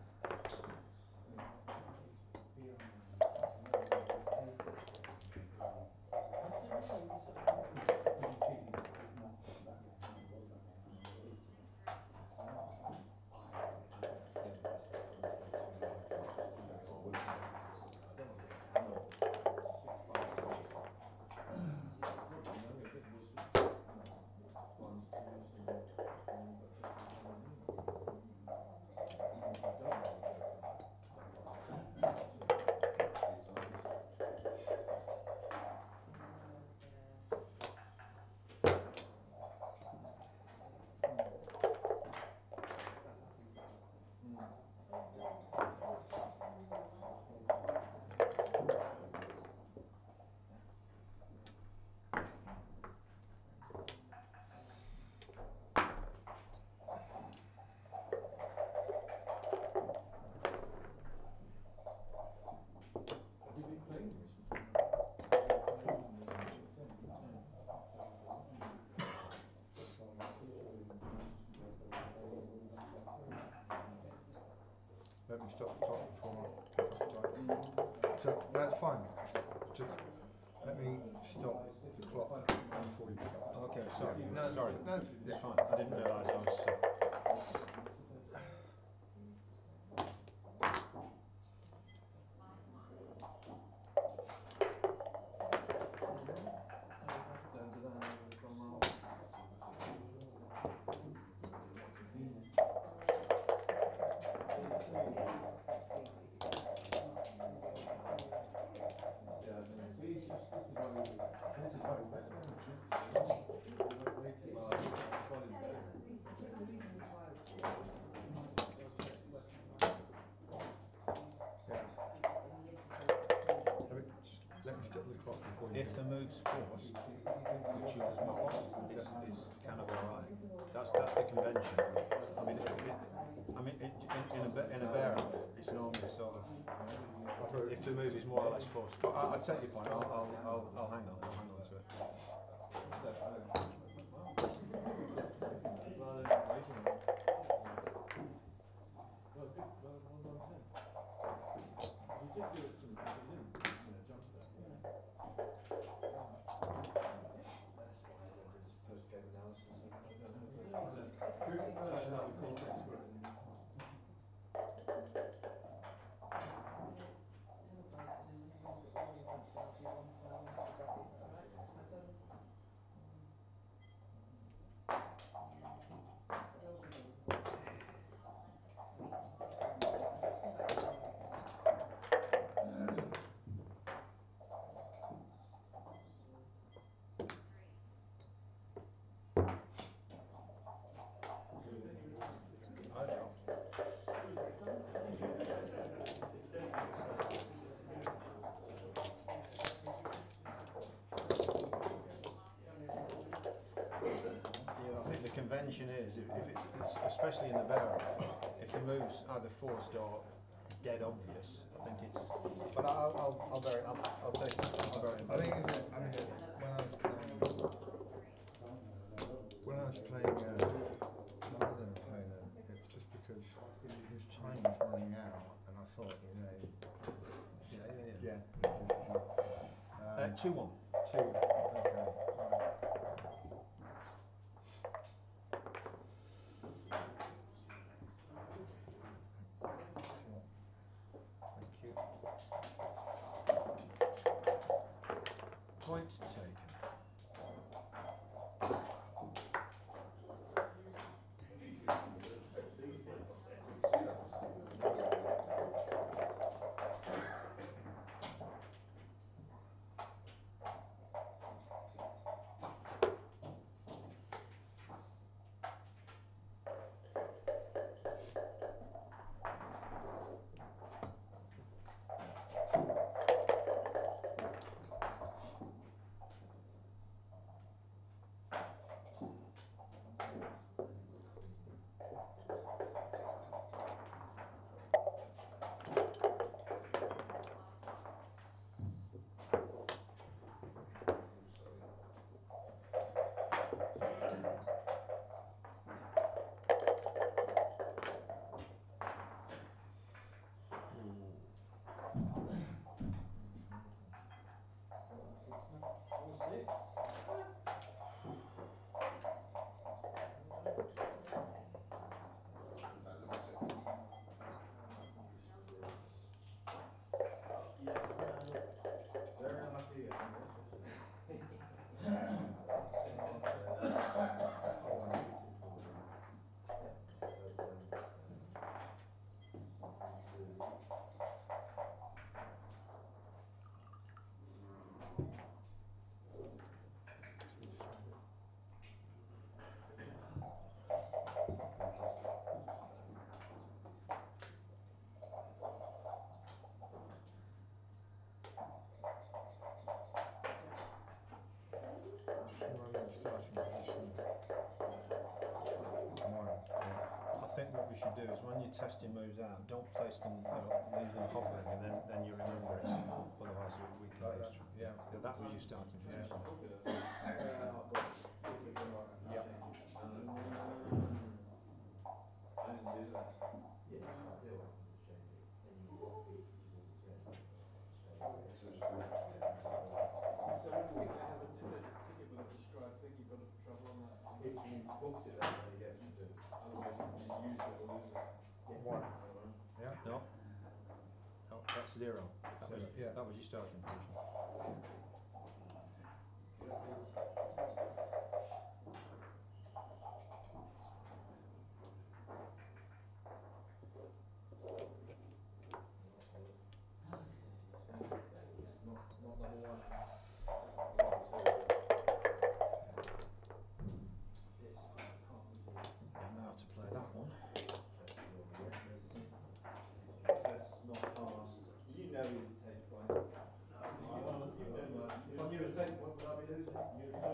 Let me stop the clock before I pick up time. So that's fine. Just let me stop the clock before you pick up. Okay, sorry. No, Sorry. No, it's It's fine. I didn't realise I was. Let me stop the clock before you. If the move's forced, the choose not. It's kind of alright. That's the convention. I mean, in a bear off, it's normally sort of. If the move is more or less forced, but I take your point. I'll hang on. I'll hang on to it. Post-game analysis. I don't know how the context for it. Convention is if it's especially in the barrel, if the move's either forced or dead obvious, I think it's. But I'll bear it. I'll take it. I'll bear it. I think it's, I mean, when I was playing my other opponent, it's just because his time was running out, and I thought, Yeah. 2-1. 2. Okay. Right. Point taken. think what we should do is when you test your moves out, don't place them, leave them hovering, and then you remember it. Otherwise, we can Like lose. that. Yeah. That was your starting Yeah. position. Yeah. I didn't do that. So when you think it has a, if they just tick it with a prescribed thing, you've got a trouble on that. If you booked it that way, yes, you do. Otherwise you can use it or lose it. One. Yeah. No. No, that's zero. That was, Zero, yeah. that was your starting position. Not number one. Don't know how to play that one. That's not fast. You know his take, right? You know, if I knew his take, what would I be losing?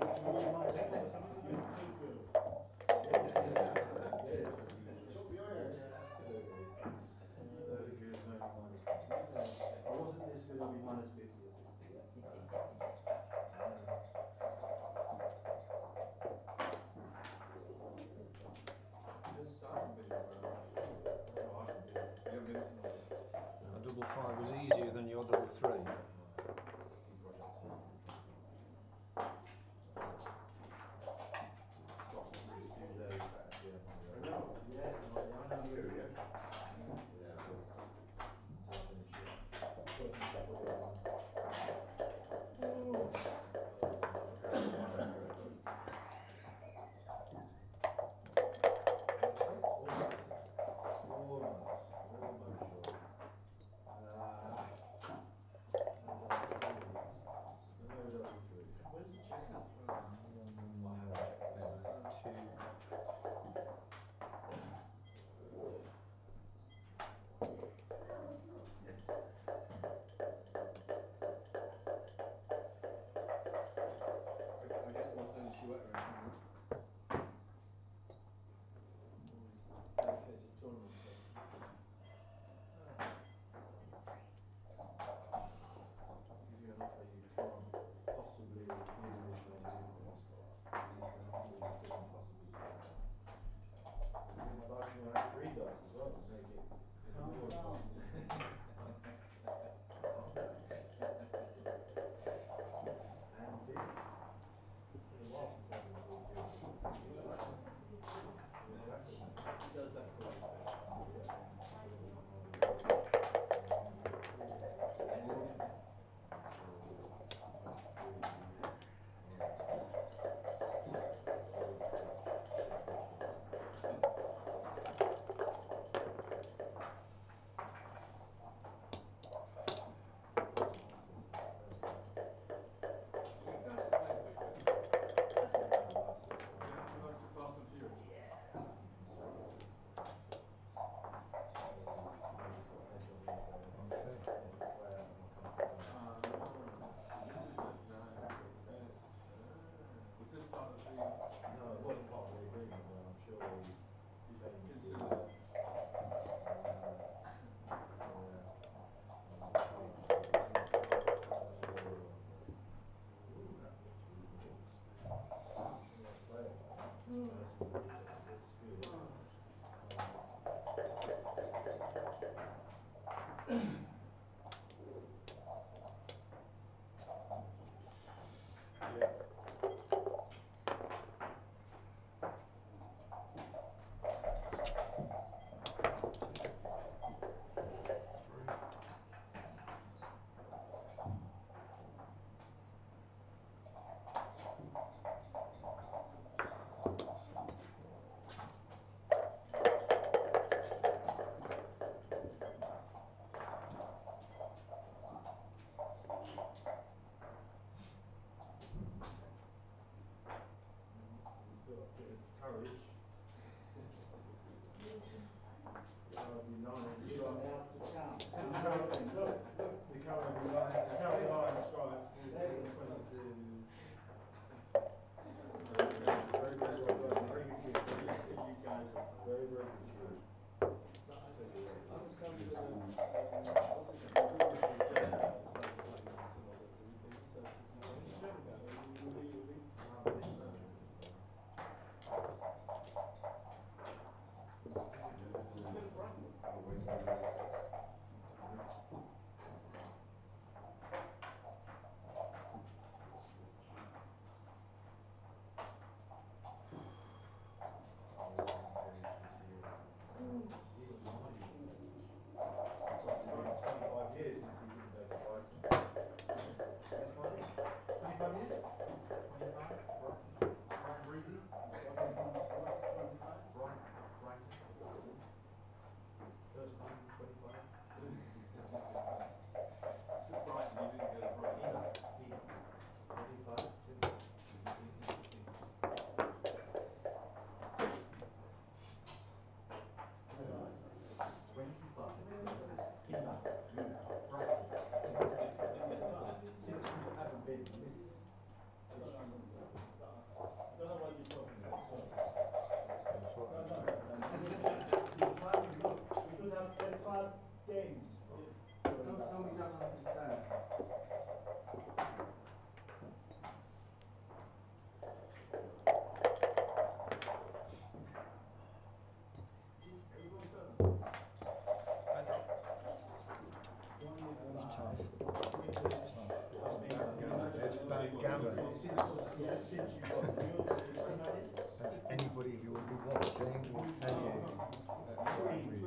As anybody who will be watching will tell you, that's why we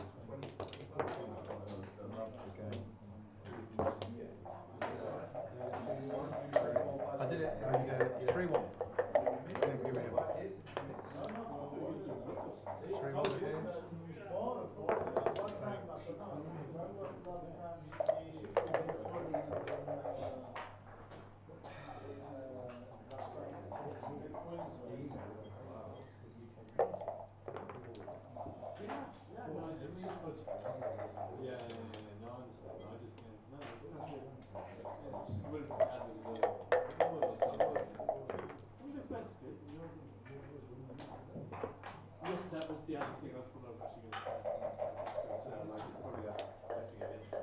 love the game. I did it 3-1. Don't give him 3-1 again. Yes, that was the other thing. That's what I was actually going to say. Like, it's probably definitely an interest.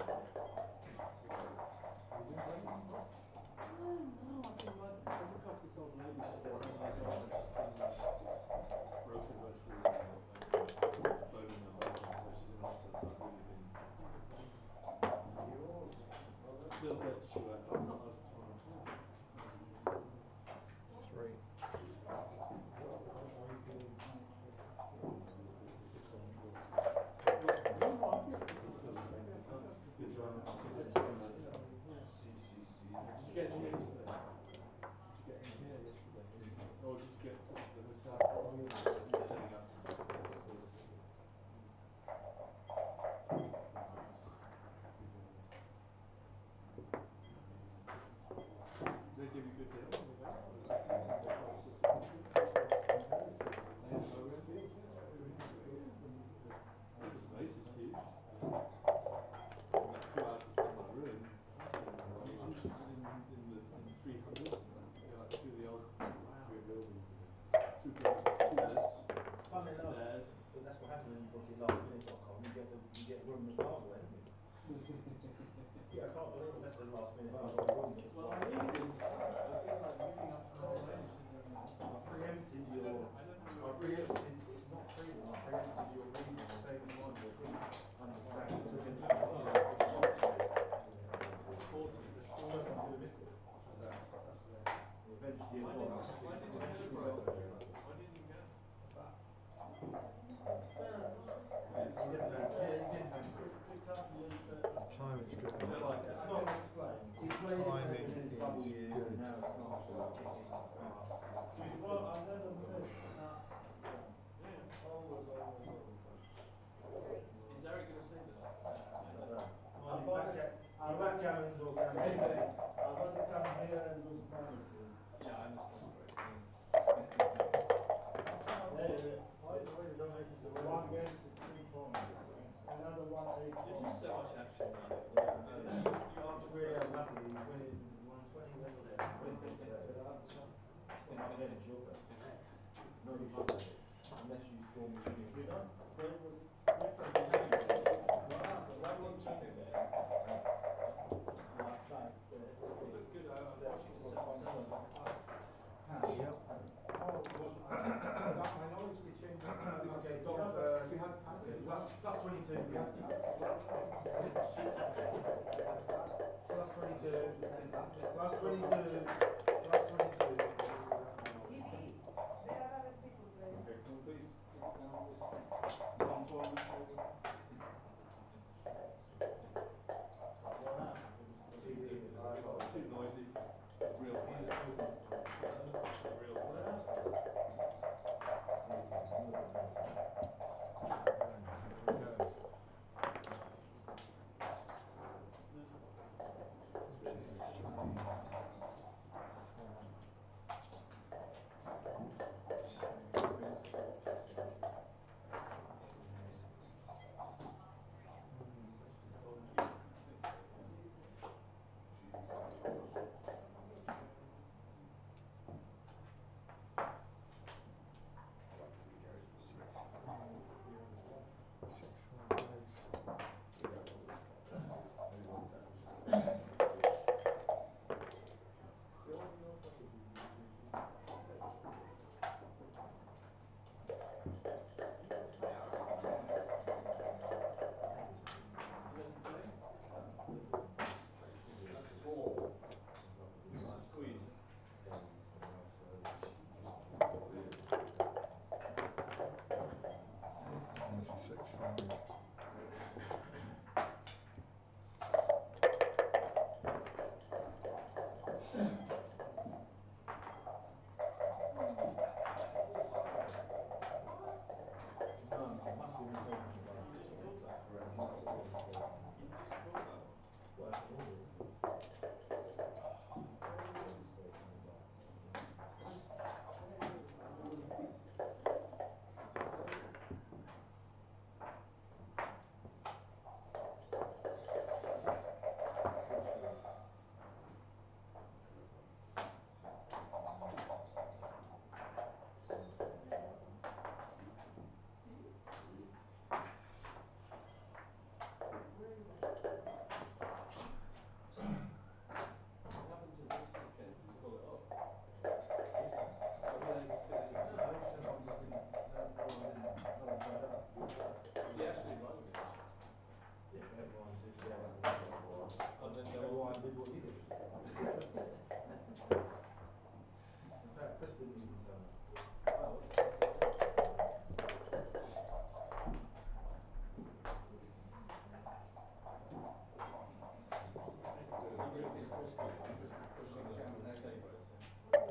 No, I think I look after this old lady. She's 100 years old and she's been broken virtually bone in the whole. So she's in hospital. So I've really been a little bit sure. I'm not allowed to talk. 3. Did you get in here yesterday? Did you get in here yesterday? Or did you get to the hotel? Setting up. Did they give you a good deal on the event? Or is it the space is huge. About 2 hours to find my room. I'm in the 300s. You're like through the old through the stairs. But that's what happens when you book it lastminute.com. You get room with password, haven't you? Yeah, I can't believe that's the last minute. Well, I really didn't. I feel like moving up to North I preempted your. I preempted. It's not freedom. I preempted your reason. The same as mine. I didn't understand. First time I ever missed it. Eventually, Why didn't you go? Why didn't you go? He didn't fancy it. The time is good. It's not. He played it Timing in his is bubble years, good. and now it's not. So it's kicking fast. Before I never missed. Is Eric going to say that? Your backgammons or gammons. I've got to come here and lose money. Yeah, I understand. Hey, Why the donations are one game 16 points. Another one 8 There's points. just so much action now. You are just really unlucky. He's winning 120 yesterday. It's not my game, it's your game. No, you can't have it. Unless you storm the union. You know, there was different. Last night, Look good. I'm watching it 7-7. Yep. I know it's we changed. Okay, We Doc, had plus 22. Plus 22. Plus 22. Plus 22. There are other people playing. Okay, can we please put down this non-tournament table? Too noisy. Real players. Real players. did what he did. In fact, Chris didn't even turn up. Oh, so you think Chris was pushing the escape race, yeah?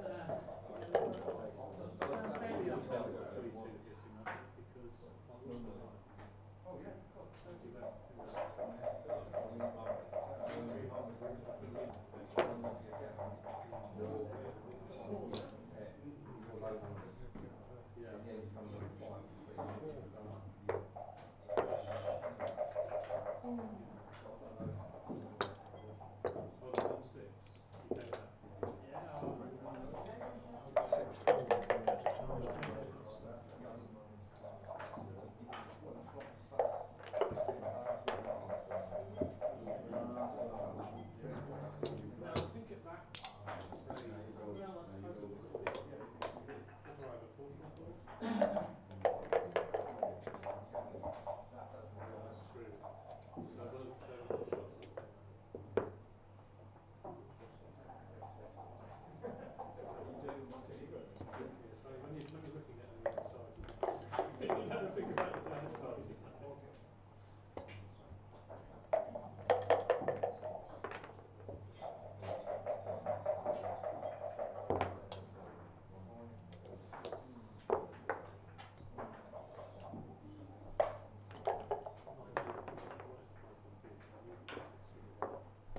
I'm fairly unfair to three two getting up because I was Oh yeah, of course. totally left. Yeah. Oh, they won 6. You came back. No, I think at that rate, well, I suppose it was a bit, what do I have, a 44? Yeah, that's true. So they were good shots that came out. Yeah, so when you're looking at the inside, you never think about the downside. What is the price on bid? I need 6 figure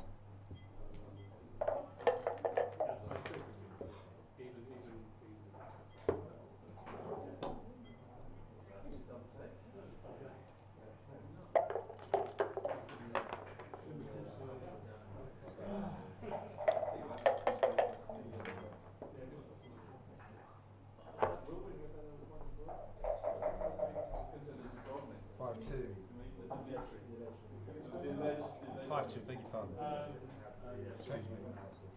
8. Yes, I still think it was worth it, even if it's just like a double. It's double take. No, it's a fun game. Should be consolation. Yeah, good luck. Will we get another point as well? I was going to say the Dubrovnik. 5-2. The alleged 5-2, beg your pardon. Yeah, Change me.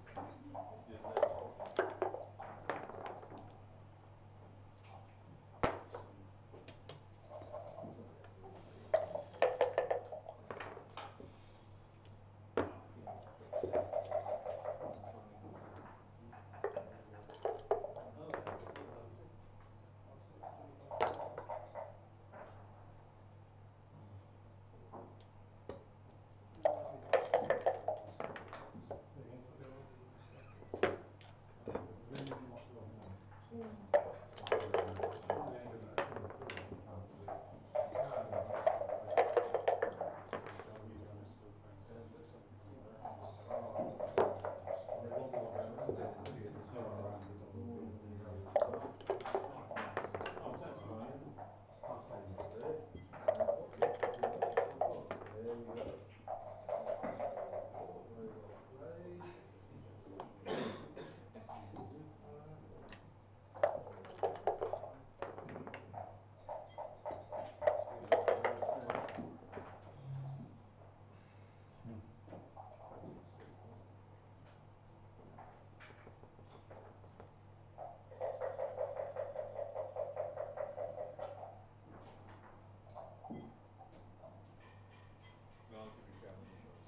I'll give you Gavin the shot.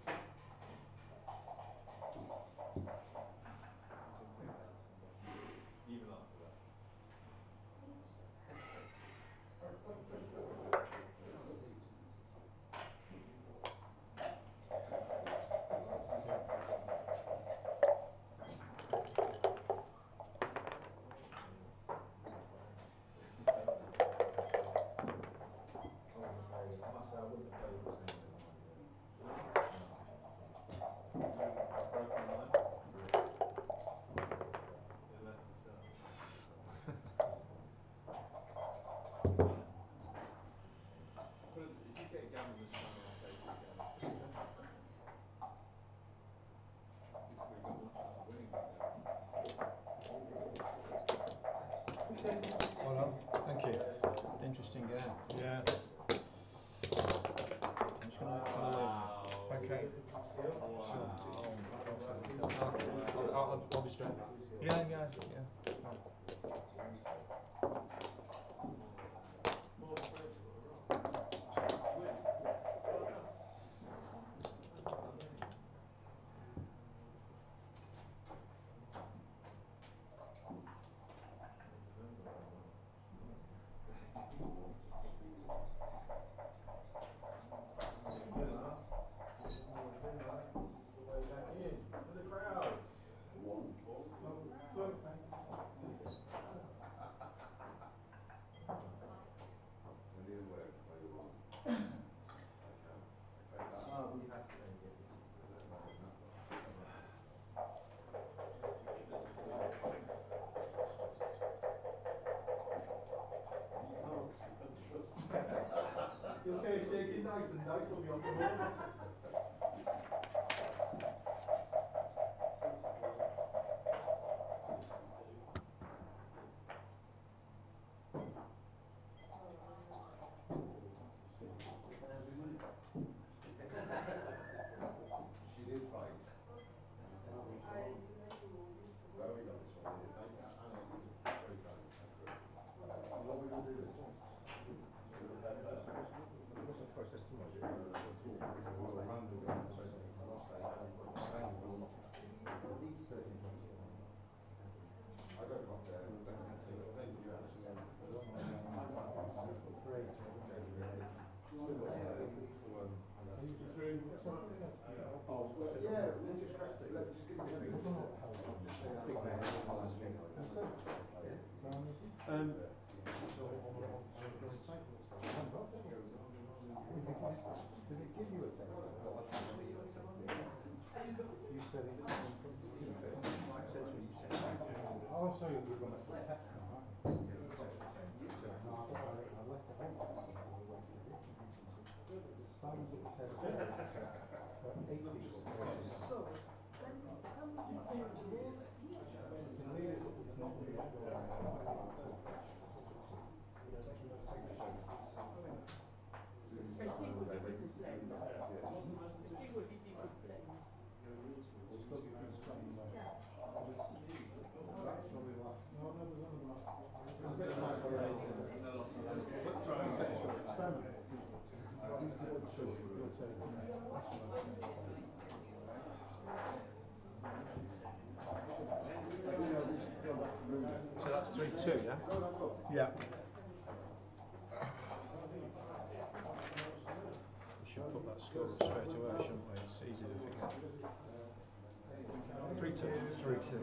He'll take that at some point, even after that. I must say, I wouldn't have played the same as I might do. Broken line. 11 stone. Put it, if you get Gavin this time, I'll play 2 Gavin. We've got one chance of winning with Gavin. Well done. Thank you. Interesting game. Yeah. I'm just going to leave. Okay. Wow. Sure. I'll be straight. Yeah. For the crowd. So excited. We have to then get this. You okay shaking dice and dice will be on the road? She did fight. Where we got this one here? Thank you, Anna. You're very kind. Thank you. What are we going to do this? What's the process to it? Random last day, random drawn off. I don't go up there. Thank you, Alison. Oh, well, yeah, we'll just give it to me. Did it give you a table? You said it. Oh, sorry, we're going to put text on, aren't we? No, I left it open. Simon's at the table for 8 people. So, can you take more heat? You can leave it, it's not going to go I think would be good to play. I think would be good to play. We'll still be playing there. Yeah. That's probably last. No, there's another one. Simon. Your turn. So that's 3-2, yeah? Yeah. We should put that score straight away, shouldn't we? It's easy to forget. 3-2.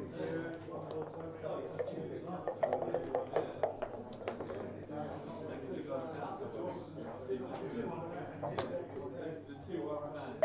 The 2-1 man.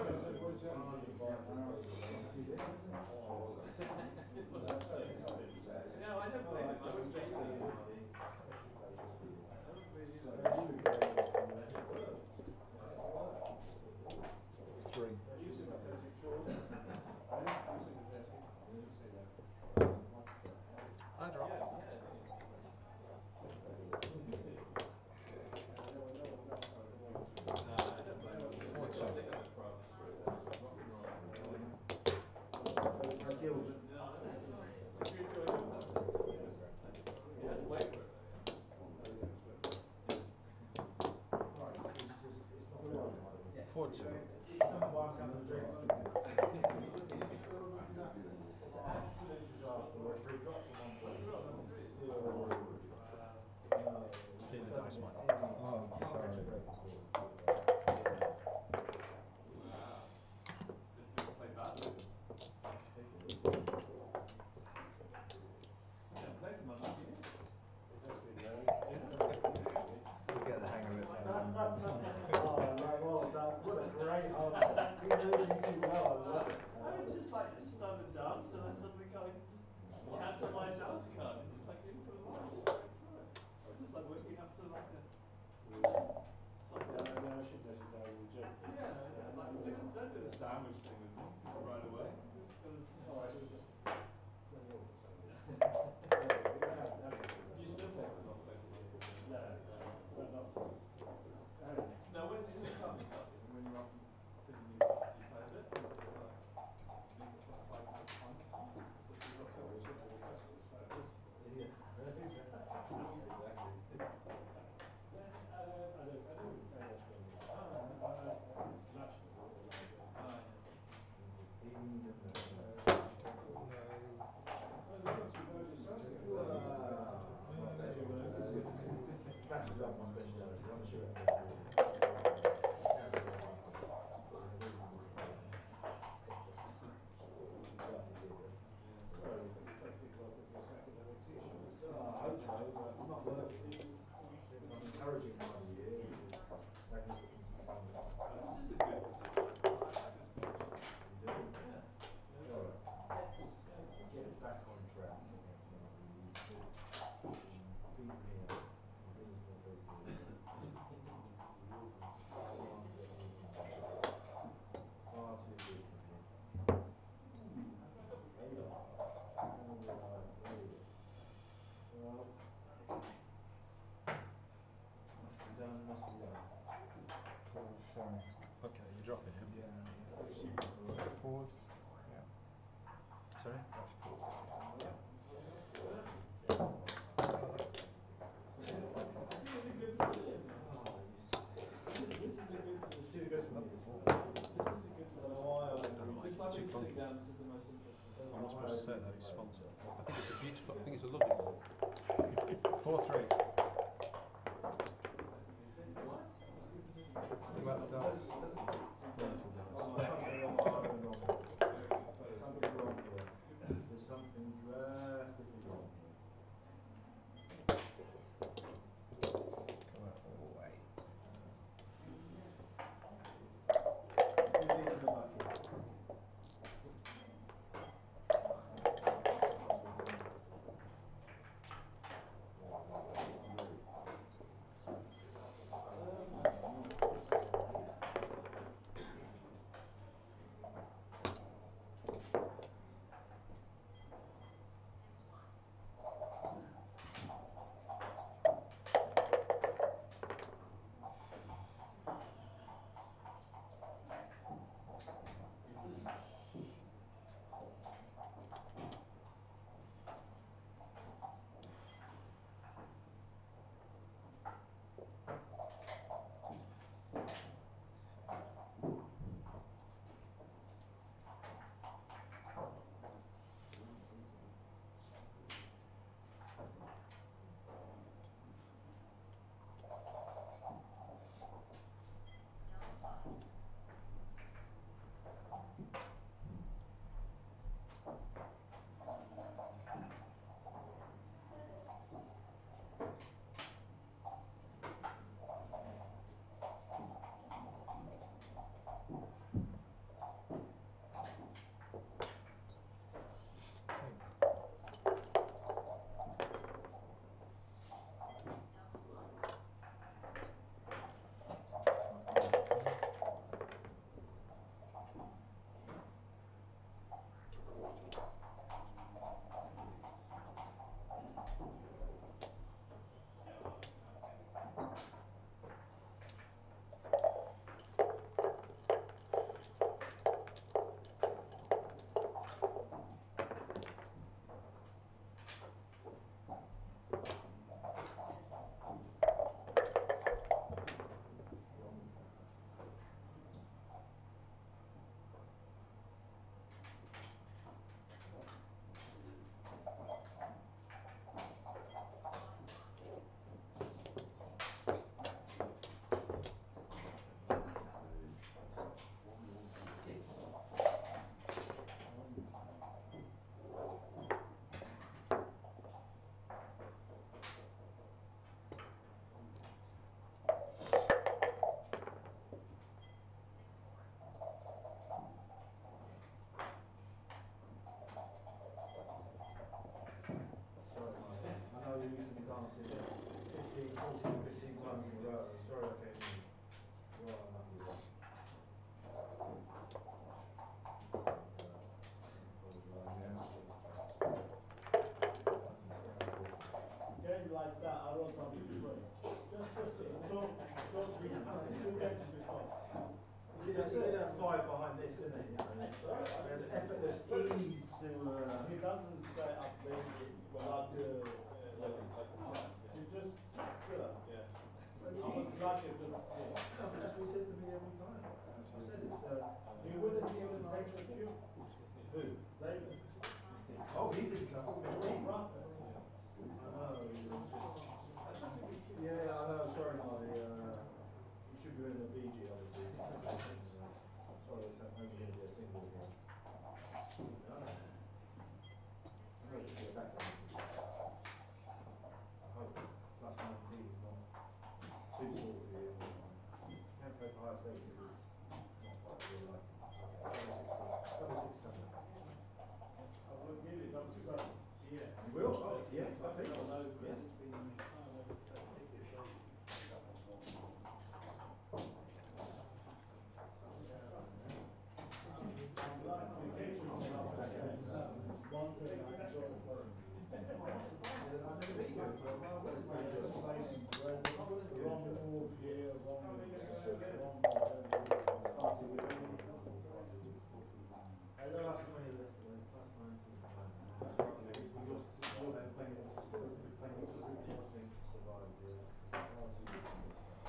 Yeah, I don't blame him. I wouldn't blame him. I don't blame him. Three. I drop. Four two. They got a craft spirit. They're just rock and roll. Skills. No, that's fine. Did you enjoy doing that? You had to wait for it though, yeah. Four two. It's an absolute disaster. We're 3 drops on 1 point. Clean the dice, Mike. Oh, sorry. Didn't play badly. Yeah, played them unlucky. We'll get the hang of it then. Well done. What a great answer. You know me too well. I was just like, I just started to dance and I suddenly got like, just cancel my dance card and just like in for a line straight through it. I was just like working up to like a something. Yeah, like don't do the sandwich thing with me right away. Just gotta, do you still play or not play for money? No, when in the club stuff, when you're often thinking you play a bit, like make it like 5 minutes fun or something. It's just like Matches up my speciality. I'm sure it's I hope so, but it's not working. I'm encouraging one a year. Magnificent performance. this is a good decision. I like this position. You do? Yeah. Well, let's get back on track against Martin. Beat me out. Brings more face to it. Can't get anything better. Far too good for me. Ada. Alright, Ada. Well, must be done, must be done. Four, sorry. Okay, you're dropping him. Yeah, yeah. Fours? Yeah. Sorry? That's four. I think it's a good position. This is a good It's position. too good for me, this one. This is a good I don't know why I went Don't Since like I've it, been too sitting funky. down, this is the most interesting. I'm not supposed to say that, it's sponsored. I think it's a beautiful, I think it's a lovely ball. 4-3. Well done. Wonderful guys. Something wrong here. There's something drastically wrong here. Come on. Oh, eight. Who's eating the bucket? five behind this, isn't it? You know, there's an effortless ease to. He doesn't say update it, but he just, yeah. I was lucky to, No, but that's what he says to me every time. I said it's. he wouldn't even take the cue. Who? David. Oh, he didn't come. Rough. I know. Yeah, I know. Sorry, Marty. You should be in the BG, obviously. Sorry, it's only going to be a single here. No. I know it should be a back. I hope plus 19 is not too short for you. Can't play for higher stakes if it's not quite real life. Okay, double 6 coming. I will give you double seven. Yeah. You will? Oh, yeah. I think I'll know. Yes. One thing I enjoy playing. Wrong move here, wrong move there, wrong move there. I love Plus 20 yesterday, plus 19 at the moment. That's right, Louis. We lost. Still playing to survive here. Far too good for this stuff.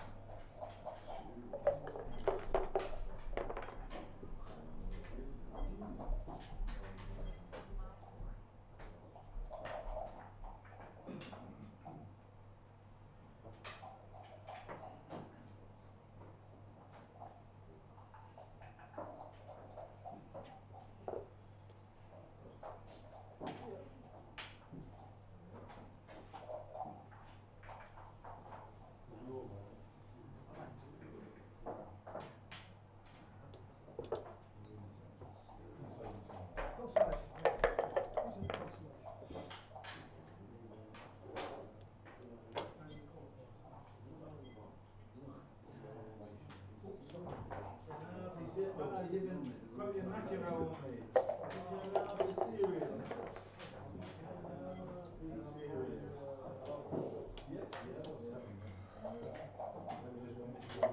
He's even quoting McEnroe on me. Be serious. Be serious. Yeah. Let me just finish the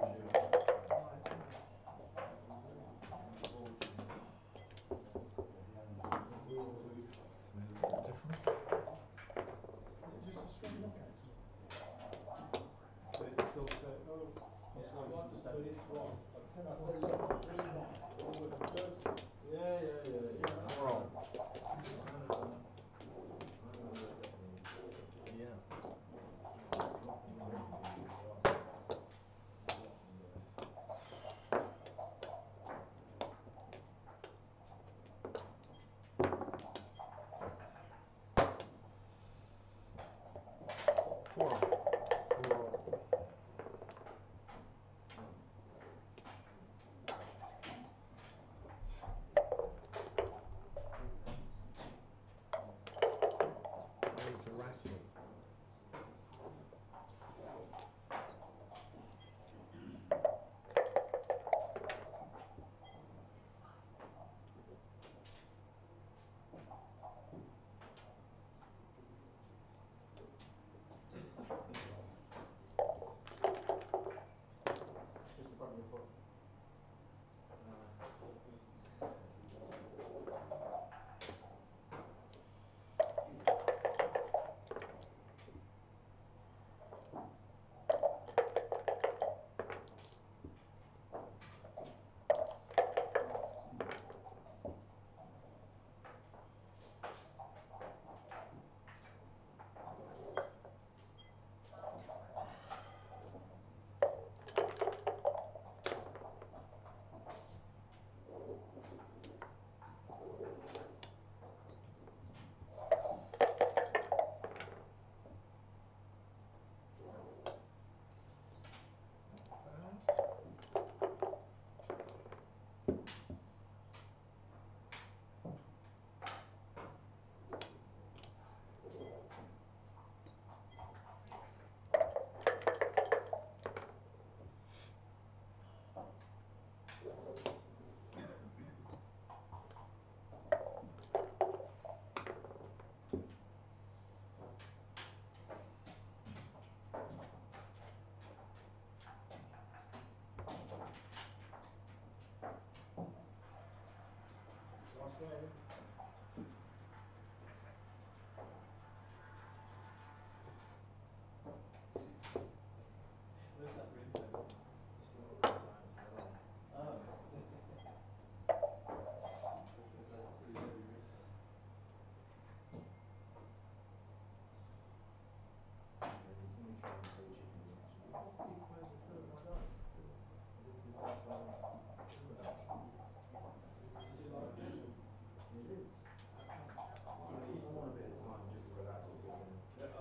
Where's that ringtone? Just a lot of time as well. Oh. I was going to say it's a pretty heavy ringtone. Let me try and play chicken wings. What's the equalizer for my dice? Is it the dice on email? This is your last game? It is. I want a bit of time just to relax before then.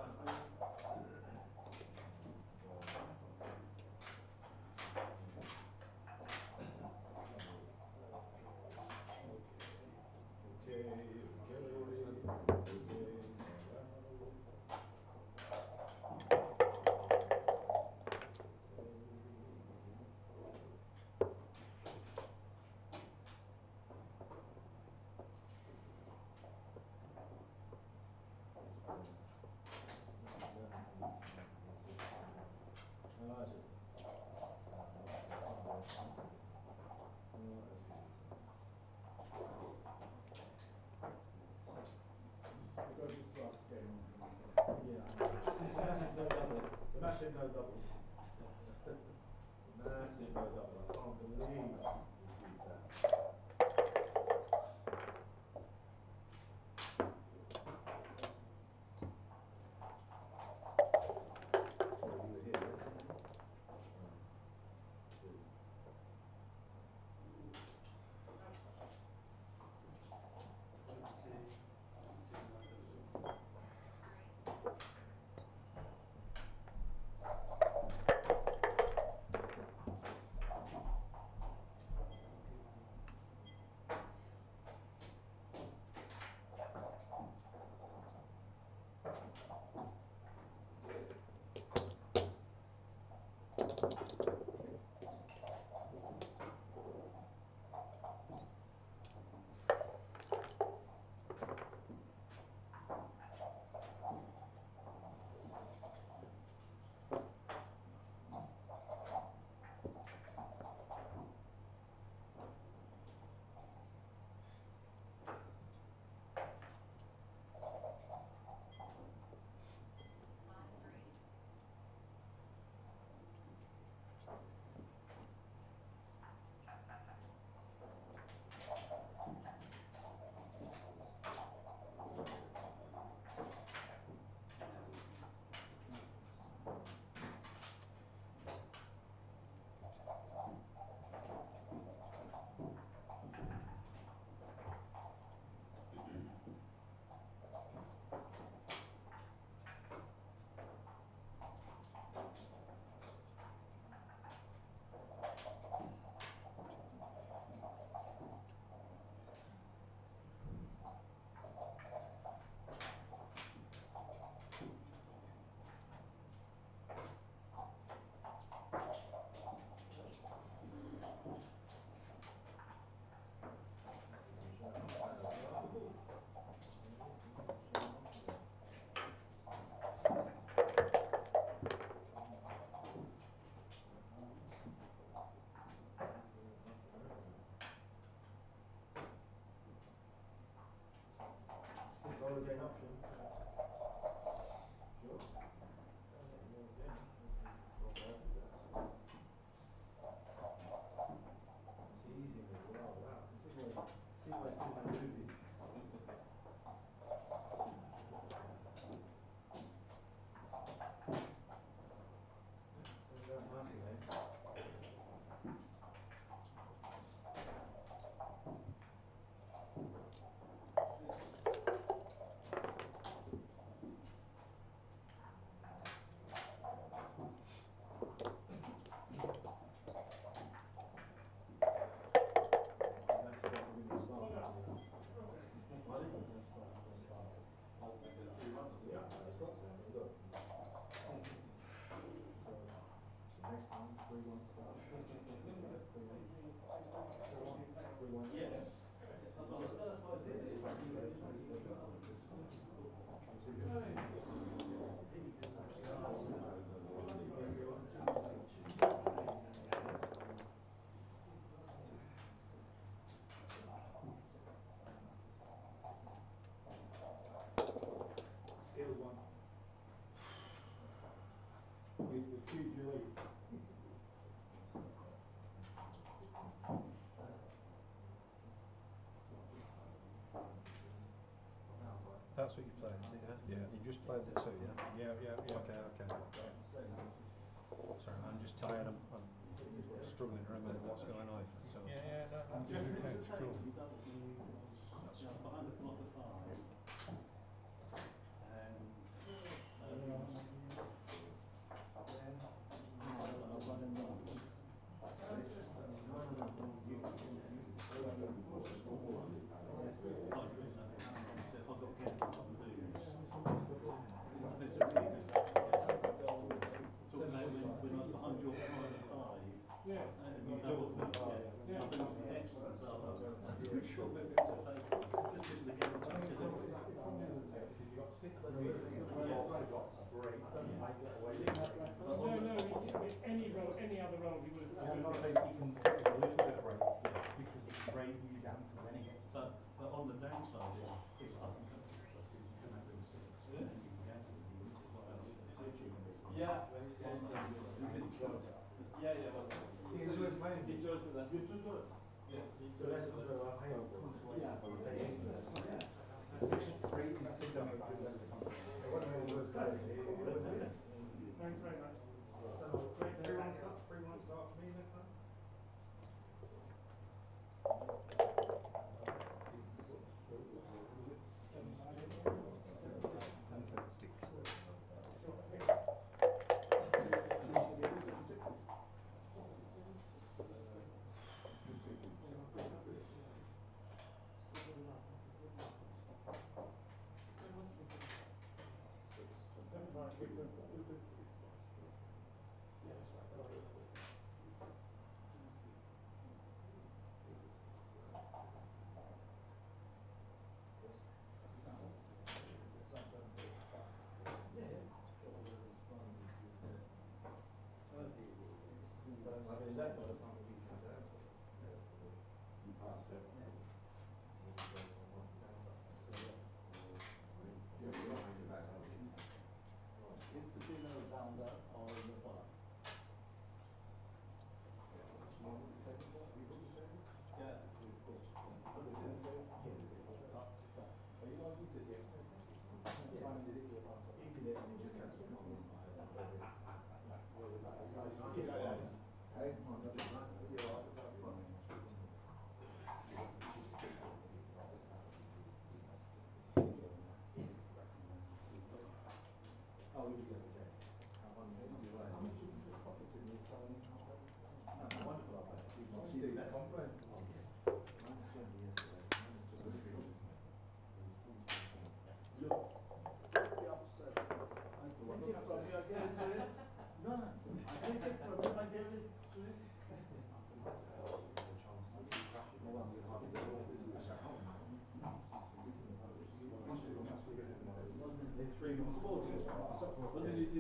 We've got this last game on the weekend. Yeah, I know. It's a massive no double. It's a massive no double. It's a massive no double. I can't believe we did that. Oh, you were here yesterday? Good. That's what you played, is it? Yeah. Yeah. You just played the 2, yeah. Yeah. Okay. Sorry, I'm just tired. I'm struggling to remember what's going on. So. Yeah, no, okay, it's cool. Behind the clock at 5. Any other role he would have Yeah, done. no, he can take a little bit of break because it can break you down to when he gets to but on the downside is if I can come to the club, you come out with a 6 and then you can get to the game, which is what I was doing. Yeah, he enjoys playing. He enjoys the lessons. Yeah, he enjoys the lessons. Thanks very much. Free one start for me next time. Is the dinner down there or in the bar? Yeah, we've booked. Are you on with it? Simon did it. He did it and he just cancelled it. Oh, we did the other day. How much did you just pocket in the Italian house? No, wonderful, I bet. She did that compliment. Oh, yeah. Mine was 20 yesterday. Mine was just 3 years. Look, don't be upset. I take it from you, I gave it to him. No, I take it from you, I gave it to him. Three months, 40. When did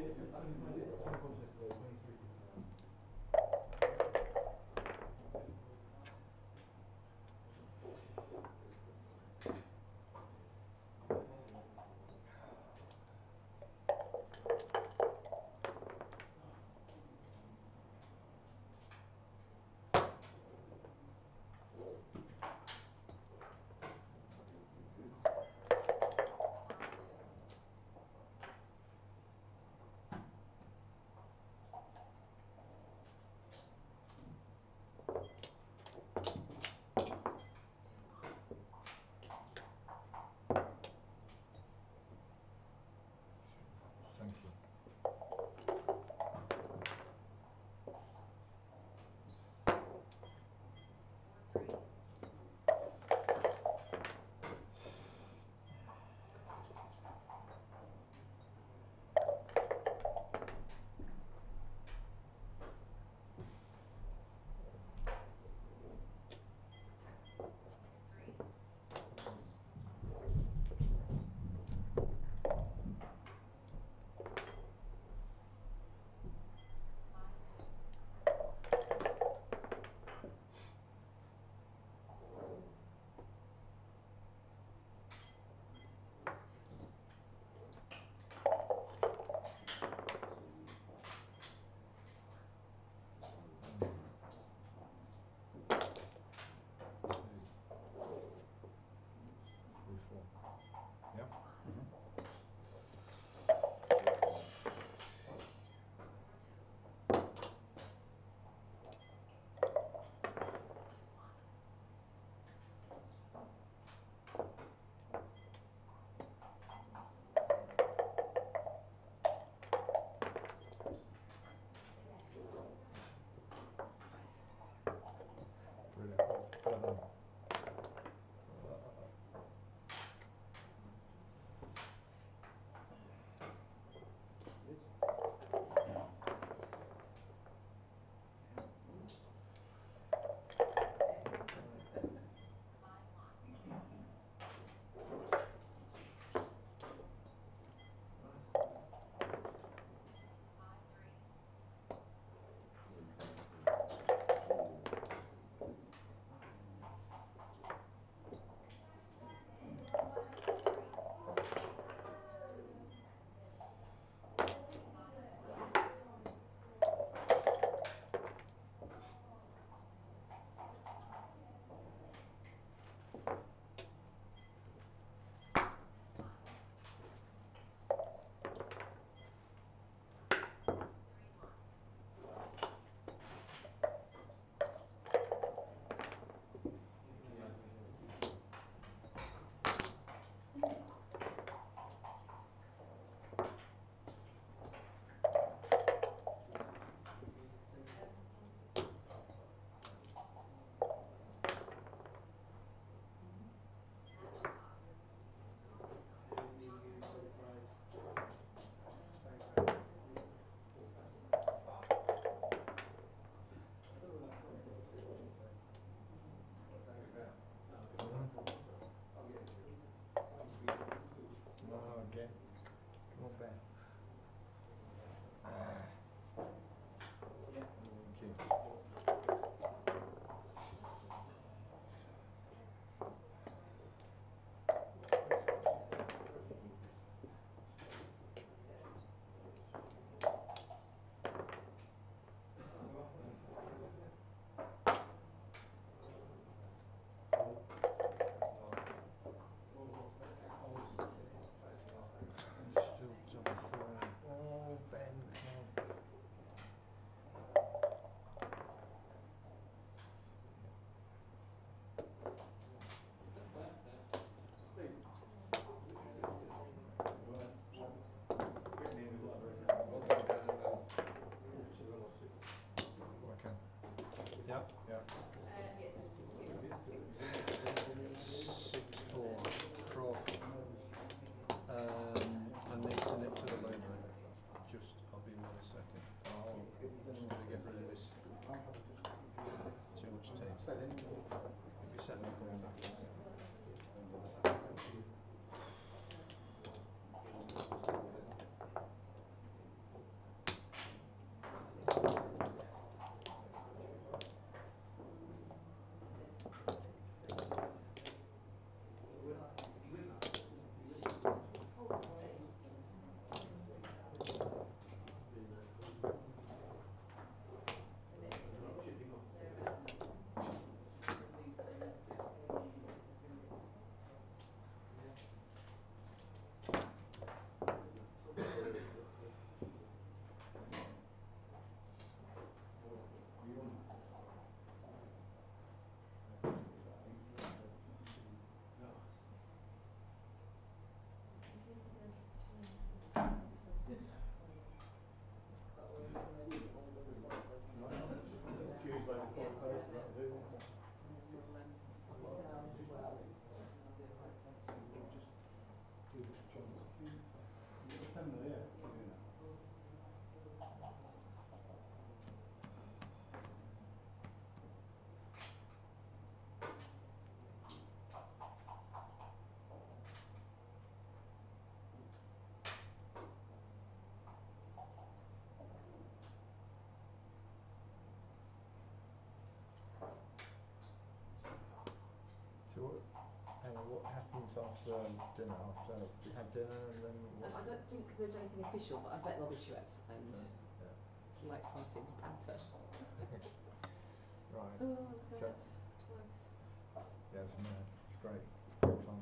Hang on, what happens after dinner? After we have dinner and then what? I don't think there's anything official, but I bet there'll be duets and Yeah. light-hearted banter. Right. Oh, look at So- it. It's close. Yeah, it's mad. It's great. It's great fun.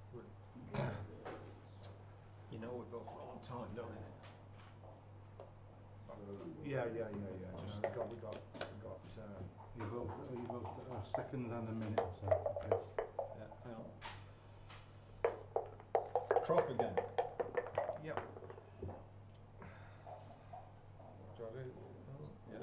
You know we've got a long time, don't we? Yeah. Just we got. You both seconds and a minute, so okay. Yeah, hang on. Croft again. Yep. Do I do? Oh, Yeah.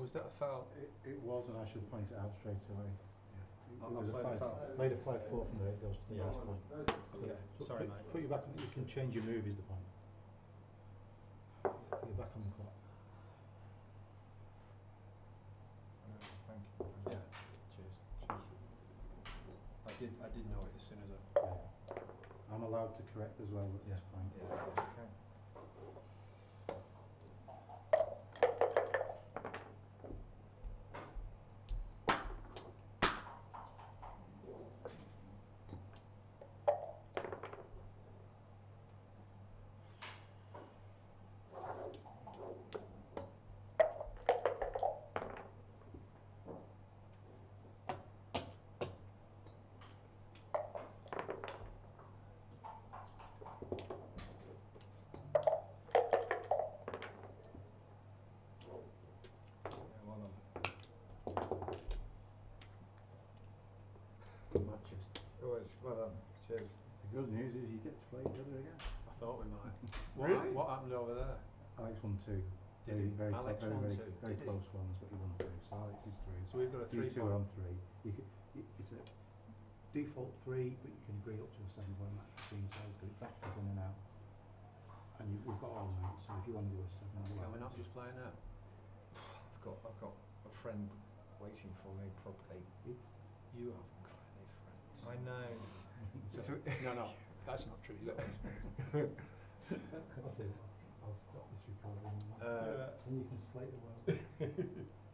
Was that a foul? It was, and I should point it out straight away. Yeah. I'll It was play the foul. made a 5-4 from there, it goes to the Yeah. ice point. Okay, sorry mate. Put you back on, you can change your move is the point. You're back on the clock. Thank you. Yeah, cheers. I did know it as soon as I... Yeah. I'm allowed to correct as well at this point. Yeah, okay. Matches. Always, well done. Cheers. The good news is you get to play each other again. I thought we might. Really? What happened over there? Alex won 2. Did he? Alex won two, Very did he? close ones, but he won 2. So Alex is 3. So we've got a You 3 two point. are on 3. It's a default 3, but you can agree up to a 7-point match between sides, but it's after in and out. And we've got all night, so if you want to do a 7, Can we not just play now? I've got a friend waiting for me probably. It's You haven't got any friends. I know. No, that's not true. You got I'll tell you what, I'll stop this recording Uh, and you can slate the world.